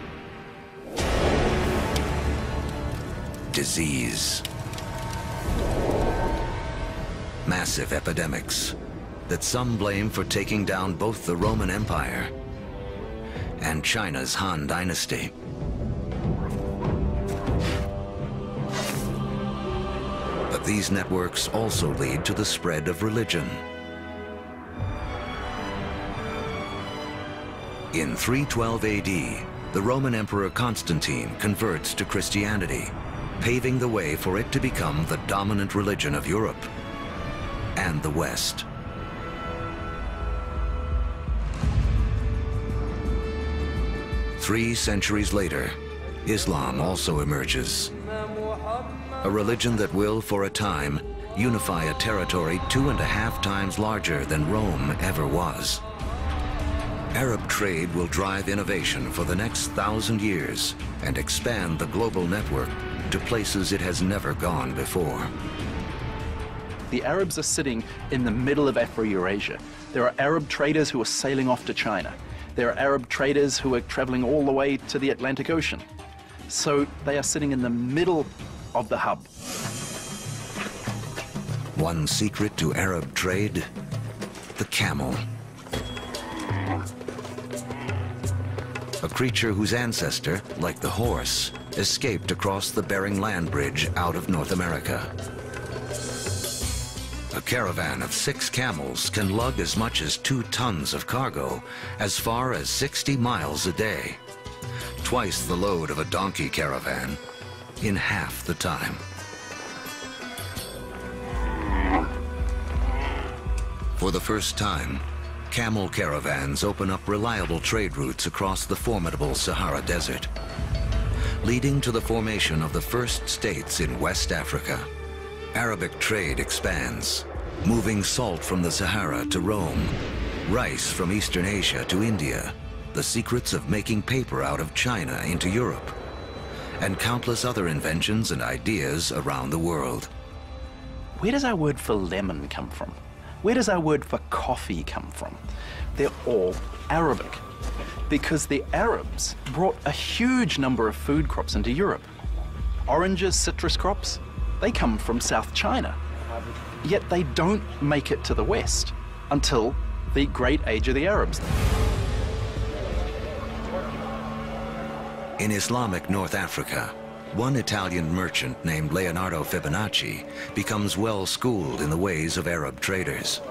Speaker 2: Disease. Massive epidemics that some blame for taking down both the Roman Empire and China's Han Dynasty. But these networks also lead to the spread of religion. In 312 AD, the Roman Emperor Constantine converts to Christianity, paving the way for it to become the dominant religion of Europe and the West. Three centuries later, Islam also emerges. A religion that will, for a time, unify a territory 2.5 times larger than Rome ever was. Arab trade will drive innovation for the next 1,000 years and expand the global network to places it has never gone before.
Speaker 5: The Arabs are sitting in the middle of Afro-Eurasia. There are Arab traders who are sailing off to China. There are Arab traders who are traveling all the way to the Atlantic Ocean. So they are sitting in the middle of the hub.
Speaker 2: One secret to Arab trade: the camel. A creature whose ancestor, like the horse, escaped across the Bering Land Bridge out of North America. A caravan of 6 camels can lug as much as 2 tons of cargo as far as 60 miles a day, twice the load of a donkey caravan in half the time. For the first time, camel caravans open up reliable trade routes across the formidable Sahara Desert, leading to the formation of the first states in West Africa. Arabic trade expands, moving salt from the Sahara to Rome, rice from Eastern Asia to India, the secrets of making paper out of China into Europe, and countless other inventions and ideas around the world.
Speaker 5: Where does our word for lemon come from? Where does our word for coffee come from? They're all Arabic, because the Arabs brought a huge number of food crops into Europe. Oranges, citrus crops, they come from South China. Yet they don't make it to the West until the Great Age of the Arabs.
Speaker 2: In Islamic North Africa, one Italian merchant named Leonardo Fibonacci becomes well-schooled in the ways of Arab traders.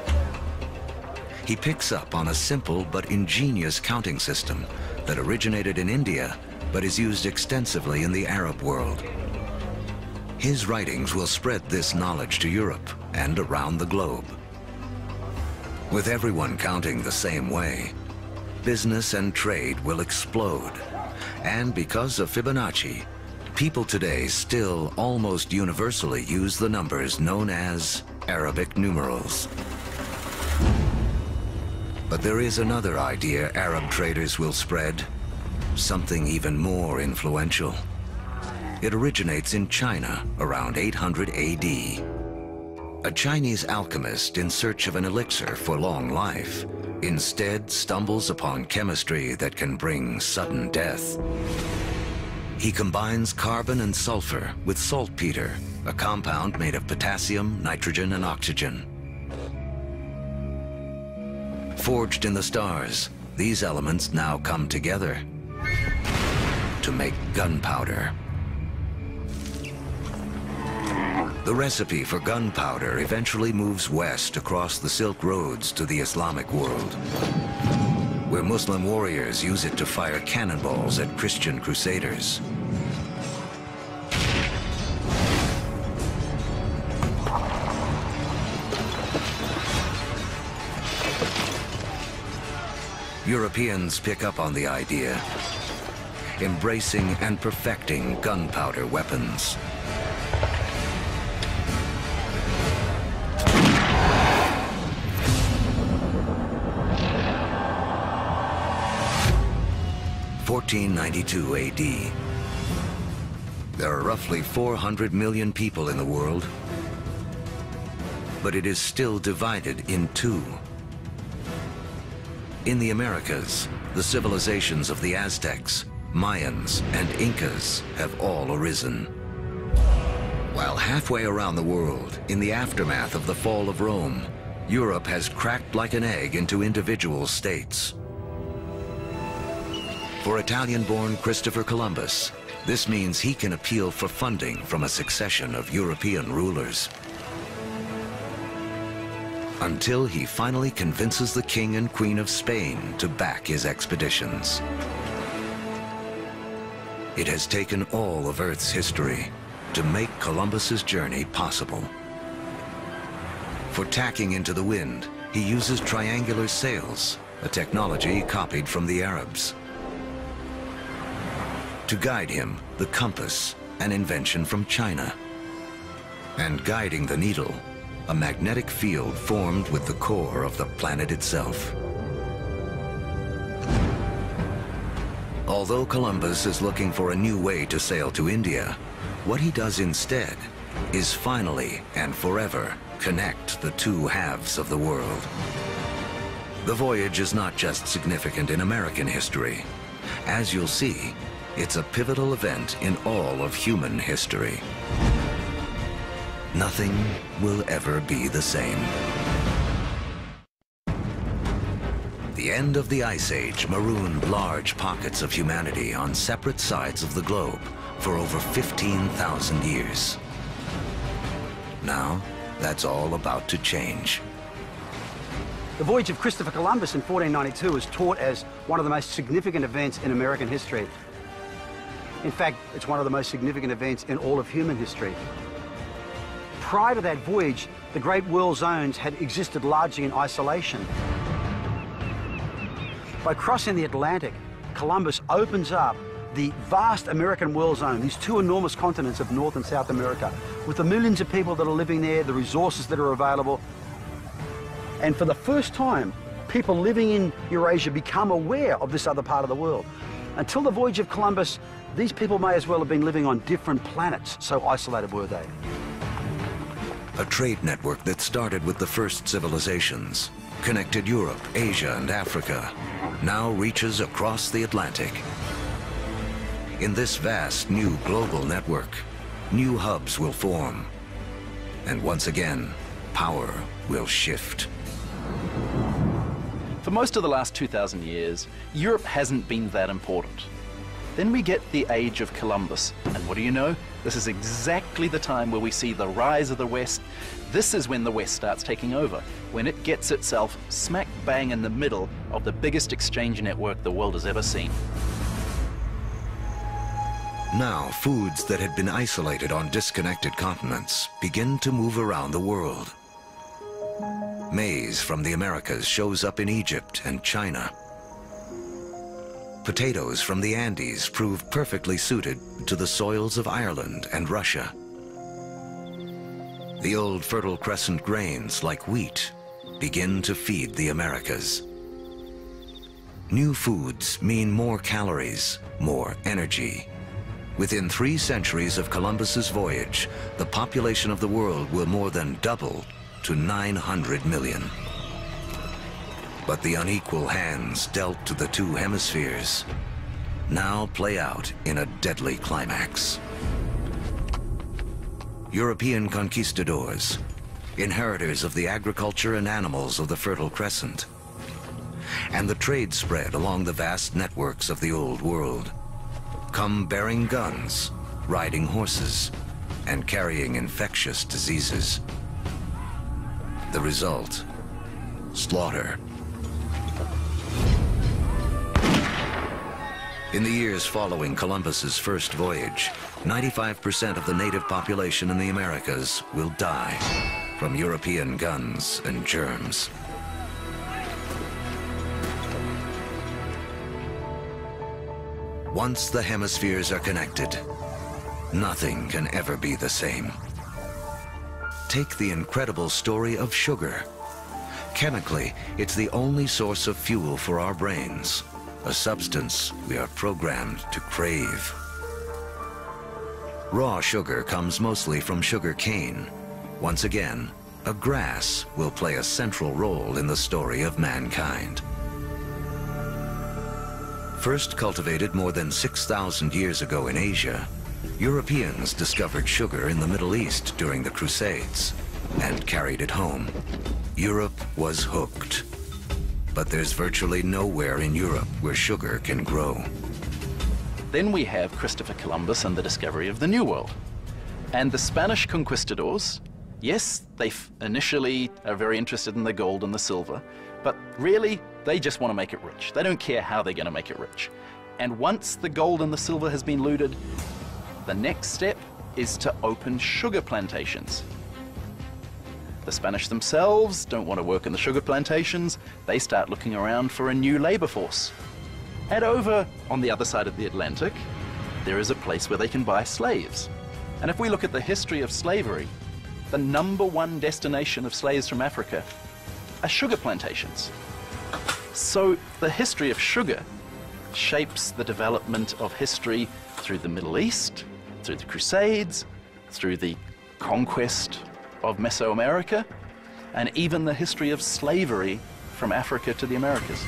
Speaker 2: He picks up on a simple but ingenious counting system that originated in India but is used extensively in the Arab world. His writings will spread this knowledge to Europe and around the globe. With everyone counting the same way, business and trade will explode. And because of Fibonacci, people today still almost universally use the numbers known as Arabic numerals. But there is another idea Arab traders will spread: something even more influential. It originates in China around 800 AD. A Chinese alchemist in search of an elixir for long life instead stumbles upon chemistry that can bring sudden death. He combines carbon and sulfur with saltpeter, a compound made of potassium, nitrogen, and oxygen. Forged in the stars, these elements now come together to make gunpowder. The recipe for gunpowder eventually moves west across the Silk Roads to the Islamic world, where Muslim warriors use it to fire cannonballs at Christian crusaders. Europeans pick up on the idea, embracing and perfecting gunpowder weapons. In 1492 AD. There are roughly 400 million people in the world, but it is still divided in two. In the Americas, the civilizations of the Aztecs, Mayans, and Incas have all arisen. While halfway around the world, in the aftermath of the fall of Rome, Europe has cracked like an egg into individual states. For Italian-born Christopher Columbus, this means he can appeal for funding from a succession of European rulers. Until he finally convinces the King and Queen of Spain to back his expeditions. It has taken all of Earth's history to make Columbus's journey possible. For tacking into the wind, he uses triangular sails, a technology copied from the Arabs. To guide him, the compass, an invention from China. And guiding the needle, a magnetic field formed with the core of the planet itself. Although Columbus is looking for a new way to sail to India, what he does instead is finally and forever connect the two halves of the world. The voyage is not just significant in American history. As you'll see, it's a pivotal event in all of human history. Nothing will ever be the same. The end of the Ice Age marooned large pockets of humanity on separate sides of the globe for over 15,000 years. Now, that's all about to change.
Speaker 14: The voyage of Christopher Columbus in 1492 is taught as one of the most significant events in American history. In fact, it's one of the most significant events in all of human history. Prior to that voyage, the Great World Zones had existed largely in isolation. By crossing the Atlantic, Columbus opens up the vast American world zone, these two enormous continents of North and South America, with the millions of people that are living there, the resources that are available. And for the first time, people living in Eurasia become aware of this other part of the world. Until the voyage of Columbus, these people may as well have been living on different planets, so isolated were they.
Speaker 2: A trade network that started with the first civilizations, connected Europe, Asia, and Africa, now reaches across the Atlantic. In this vast new global network, new hubs will form. And once again, power will shift.
Speaker 5: For most of the last 2,000 years, Europe hasn't been that important. Then we get the age of Columbus, and what do you know? This is exactly the time where we see the rise of the West. This is when the West starts taking over, when it gets itself smack bang in the middle of the biggest exchange network the world has ever seen.
Speaker 2: Now, foods that had been isolated on disconnected continents begin to move around the world. Maize from the Americas shows up in Egypt and China. Potatoes from the Andes prove perfectly suited to the soils of Ireland and Russia. The old Fertile Crescent grains, like wheat, begin to feed the Americas. New foods mean more calories, more energy. Within 3 centuries of Columbus's voyage, the population of the world will more than double to 900 million. But the unequal hands dealt to the 2 hemispheres now play out in a deadly climax. European conquistadors, inheritors of the agriculture and animals of the Fertile Crescent, and the trade spread along the vast networks of the Old World, come bearing guns, riding horses, and carrying infectious diseases. The result, slaughter. In the years following Columbus's first voyage, 95% of the native population in the Americas will die from European guns and germs. Once the hemispheres are connected, nothing can ever be the same. Take the incredible story of sugar. Chemically, it's the only source of fuel for our brains, a substance we are programmed to crave. Raw sugar comes mostly from sugar cane. Once again, a grass will play a central role in the story of mankind. First cultivated more than 6,000 years ago in Asia, Europeans discovered sugar in the Middle East during the Crusades and carried it home. Europe was hooked. But there's virtually nowhere in Europe where sugar can grow.
Speaker 5: Then we have Christopher Columbus and the discovery of the New World. And the Spanish conquistadors, yes, they initially are very interested in the gold and the silver, but really, they just want to make it rich. They don't care how they're going to make it rich. And once the gold and the silver has been looted, the next step is to open sugar plantations. The Spanish themselves don't want to work in the sugar plantations. They start looking around for a new labor force. And over on the other side of the Atlantic, there is a place where they can buy slaves. And if we look at the history of slavery, the #1 destination of slaves from Africa are sugar plantations. So the history of sugar shapes the development of history through the Middle East, through the Crusades, through the conquest of Mesoamerica, and even the history of slavery from Africa to the Americas.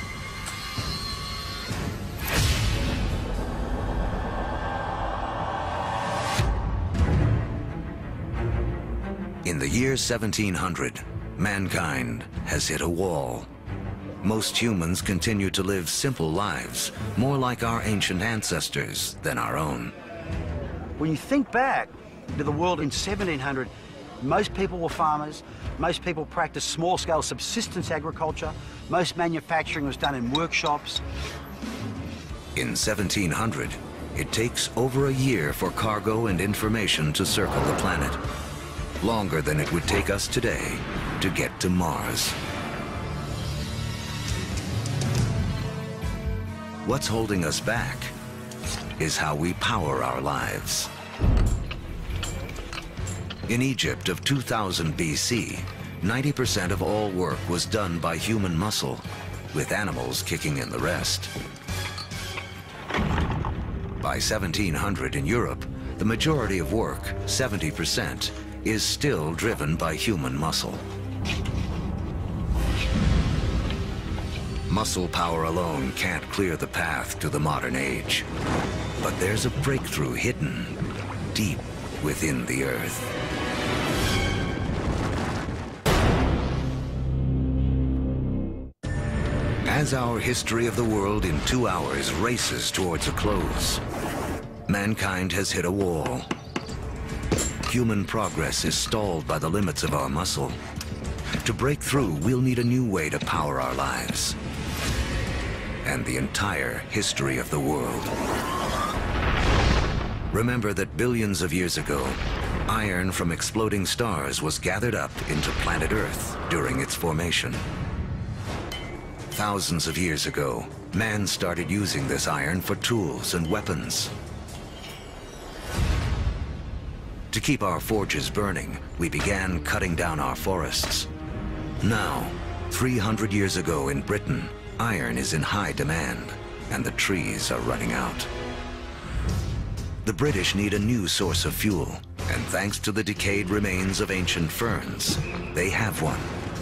Speaker 2: In the year 1700, mankind has hit a wall. Most humans continue to live simple lives, more like our ancient ancestors than our own.
Speaker 14: When you think back to the world in 1700, most people were farmers, most people practiced small-scale subsistence agriculture, most manufacturing was done in workshops.
Speaker 2: In 1700, it takes over a year for cargo and information to circle the planet. Longer than it would take us today to get to Mars. What's holding us back is how we power our lives. In Egypt of 2000 BC, 90% of all work was done by human muscle, with animals kicking in the rest. By 1700 in Europe, the majority of work, 70%, is still driven by human muscle. Muscle power alone can't clear the path to the modern age. But there's a breakthrough hidden deep within the Earth. As our history of the world in 2 hours races towards a close, mankind has hit a wall. Human progress is stalled by the limits of our muscle. To break through, we'll need a new way to power our lives and the entire history of the world. Remember that billions of years ago, iron from exploding stars was gathered up into planet Earth during its formation. Thousands of years ago, man started using this iron for tools and weapons. To keep our forges burning, we began cutting down our forests. Now, 300 years ago in Britain, iron is in high demand, and the trees are running out. The British need a new source of fuel, and thanks to the decayed remains of ancient ferns, they have one.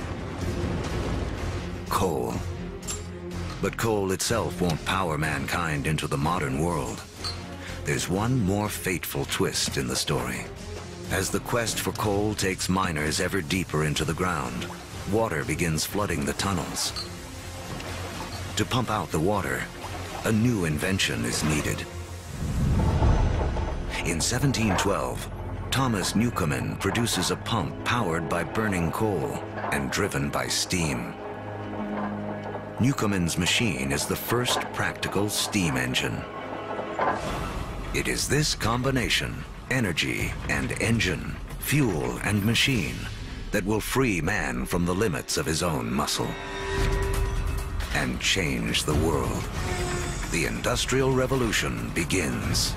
Speaker 2: Coal. But coal itself won't power mankind into the modern world. There's one more fateful twist in the story. As the quest for coal takes miners ever deeper into the ground, water begins flooding the tunnels. To pump out the water, a new invention is needed. In 1712, Thomas Newcomen produces a pump powered by burning coal and driven by steam. Newcomen's machine is the first practical steam engine. It is this combination, energy and engine, fuel and machine, that will free man from the limits of his own muscle and change the world. The Industrial Revolution begins.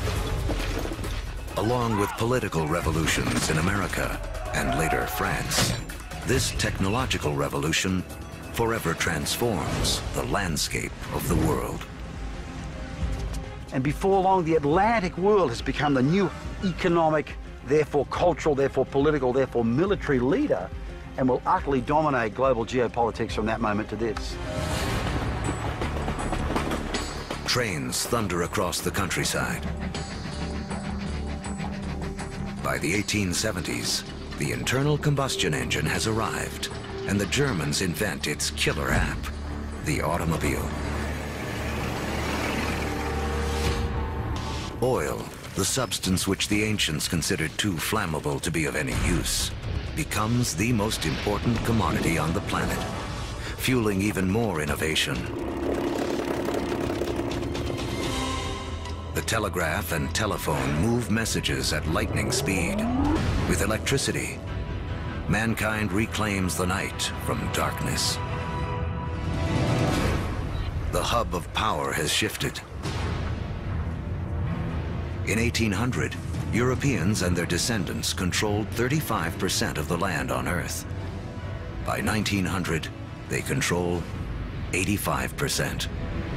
Speaker 2: Along with political revolutions in America and later France, this technological revolution forever transforms the landscape of the world.
Speaker 14: And before long, the Atlantic world has become the new economic, therefore cultural, therefore political, therefore military leader, and will utterly dominate global geopolitics from that moment to this.
Speaker 2: Trains thunder across the countryside. By the 1870s, the internal combustion engine has arrived, and the Germans invent its killer app, the automobile. Oil, the substance which the ancients considered too flammable to be of any use, becomes the most important commodity on the planet, fueling even more innovation. The telegraph and telephone move messages at lightning speed. With electricity, mankind reclaims the night from darkness. The hub of power has shifted. In 1800, Europeans and their descendants controlled 35% of the land on Earth. By 1900, they control 85%.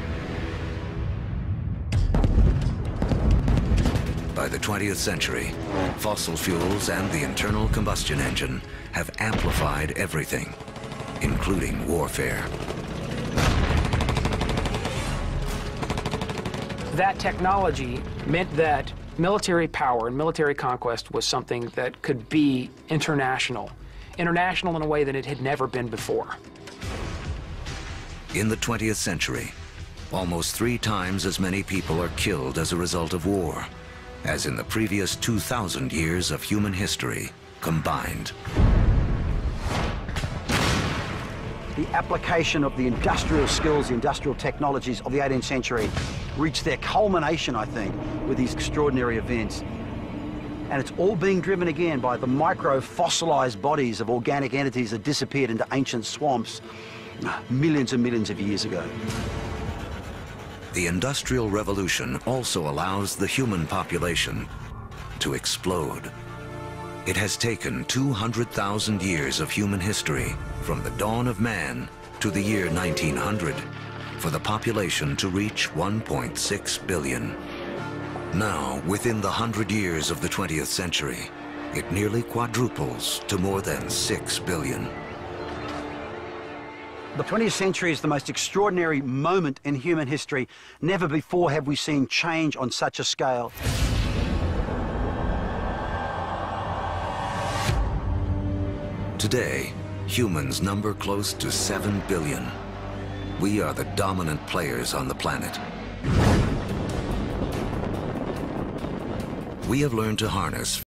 Speaker 2: By the 20th century, fossil fuels and the internal combustion engine have amplified everything, including warfare.
Speaker 16: That technology meant that military power and military conquest was something that could be international. International in a way that it had never been before.
Speaker 2: In the 20th century, almost 3 times as many people are killed as a result of war as in the previous 2,000 years of human history combined.
Speaker 14: The application of the industrial skills, the industrial technologies of the 18th century reached their culmination, I think, with these extraordinary events. And it's all being driven again by the micro-fossilized bodies of organic entities that disappeared into ancient swamps millions and millions of years ago.
Speaker 2: The Industrial Revolution also allows the human population to explode. It has taken 200,000 years of human history, from the dawn of man to the year 1900, for the population to reach 1.6 billion. Now, within the 100 years of the 20th century, it nearly quadruples to more than 6 billion.
Speaker 14: The 20th century is the most extraordinary moment in human history. Never before have we seen change on such a scale.
Speaker 2: Today, humans number close to 7 billion. We are the dominant players on the planet. We have learned to harness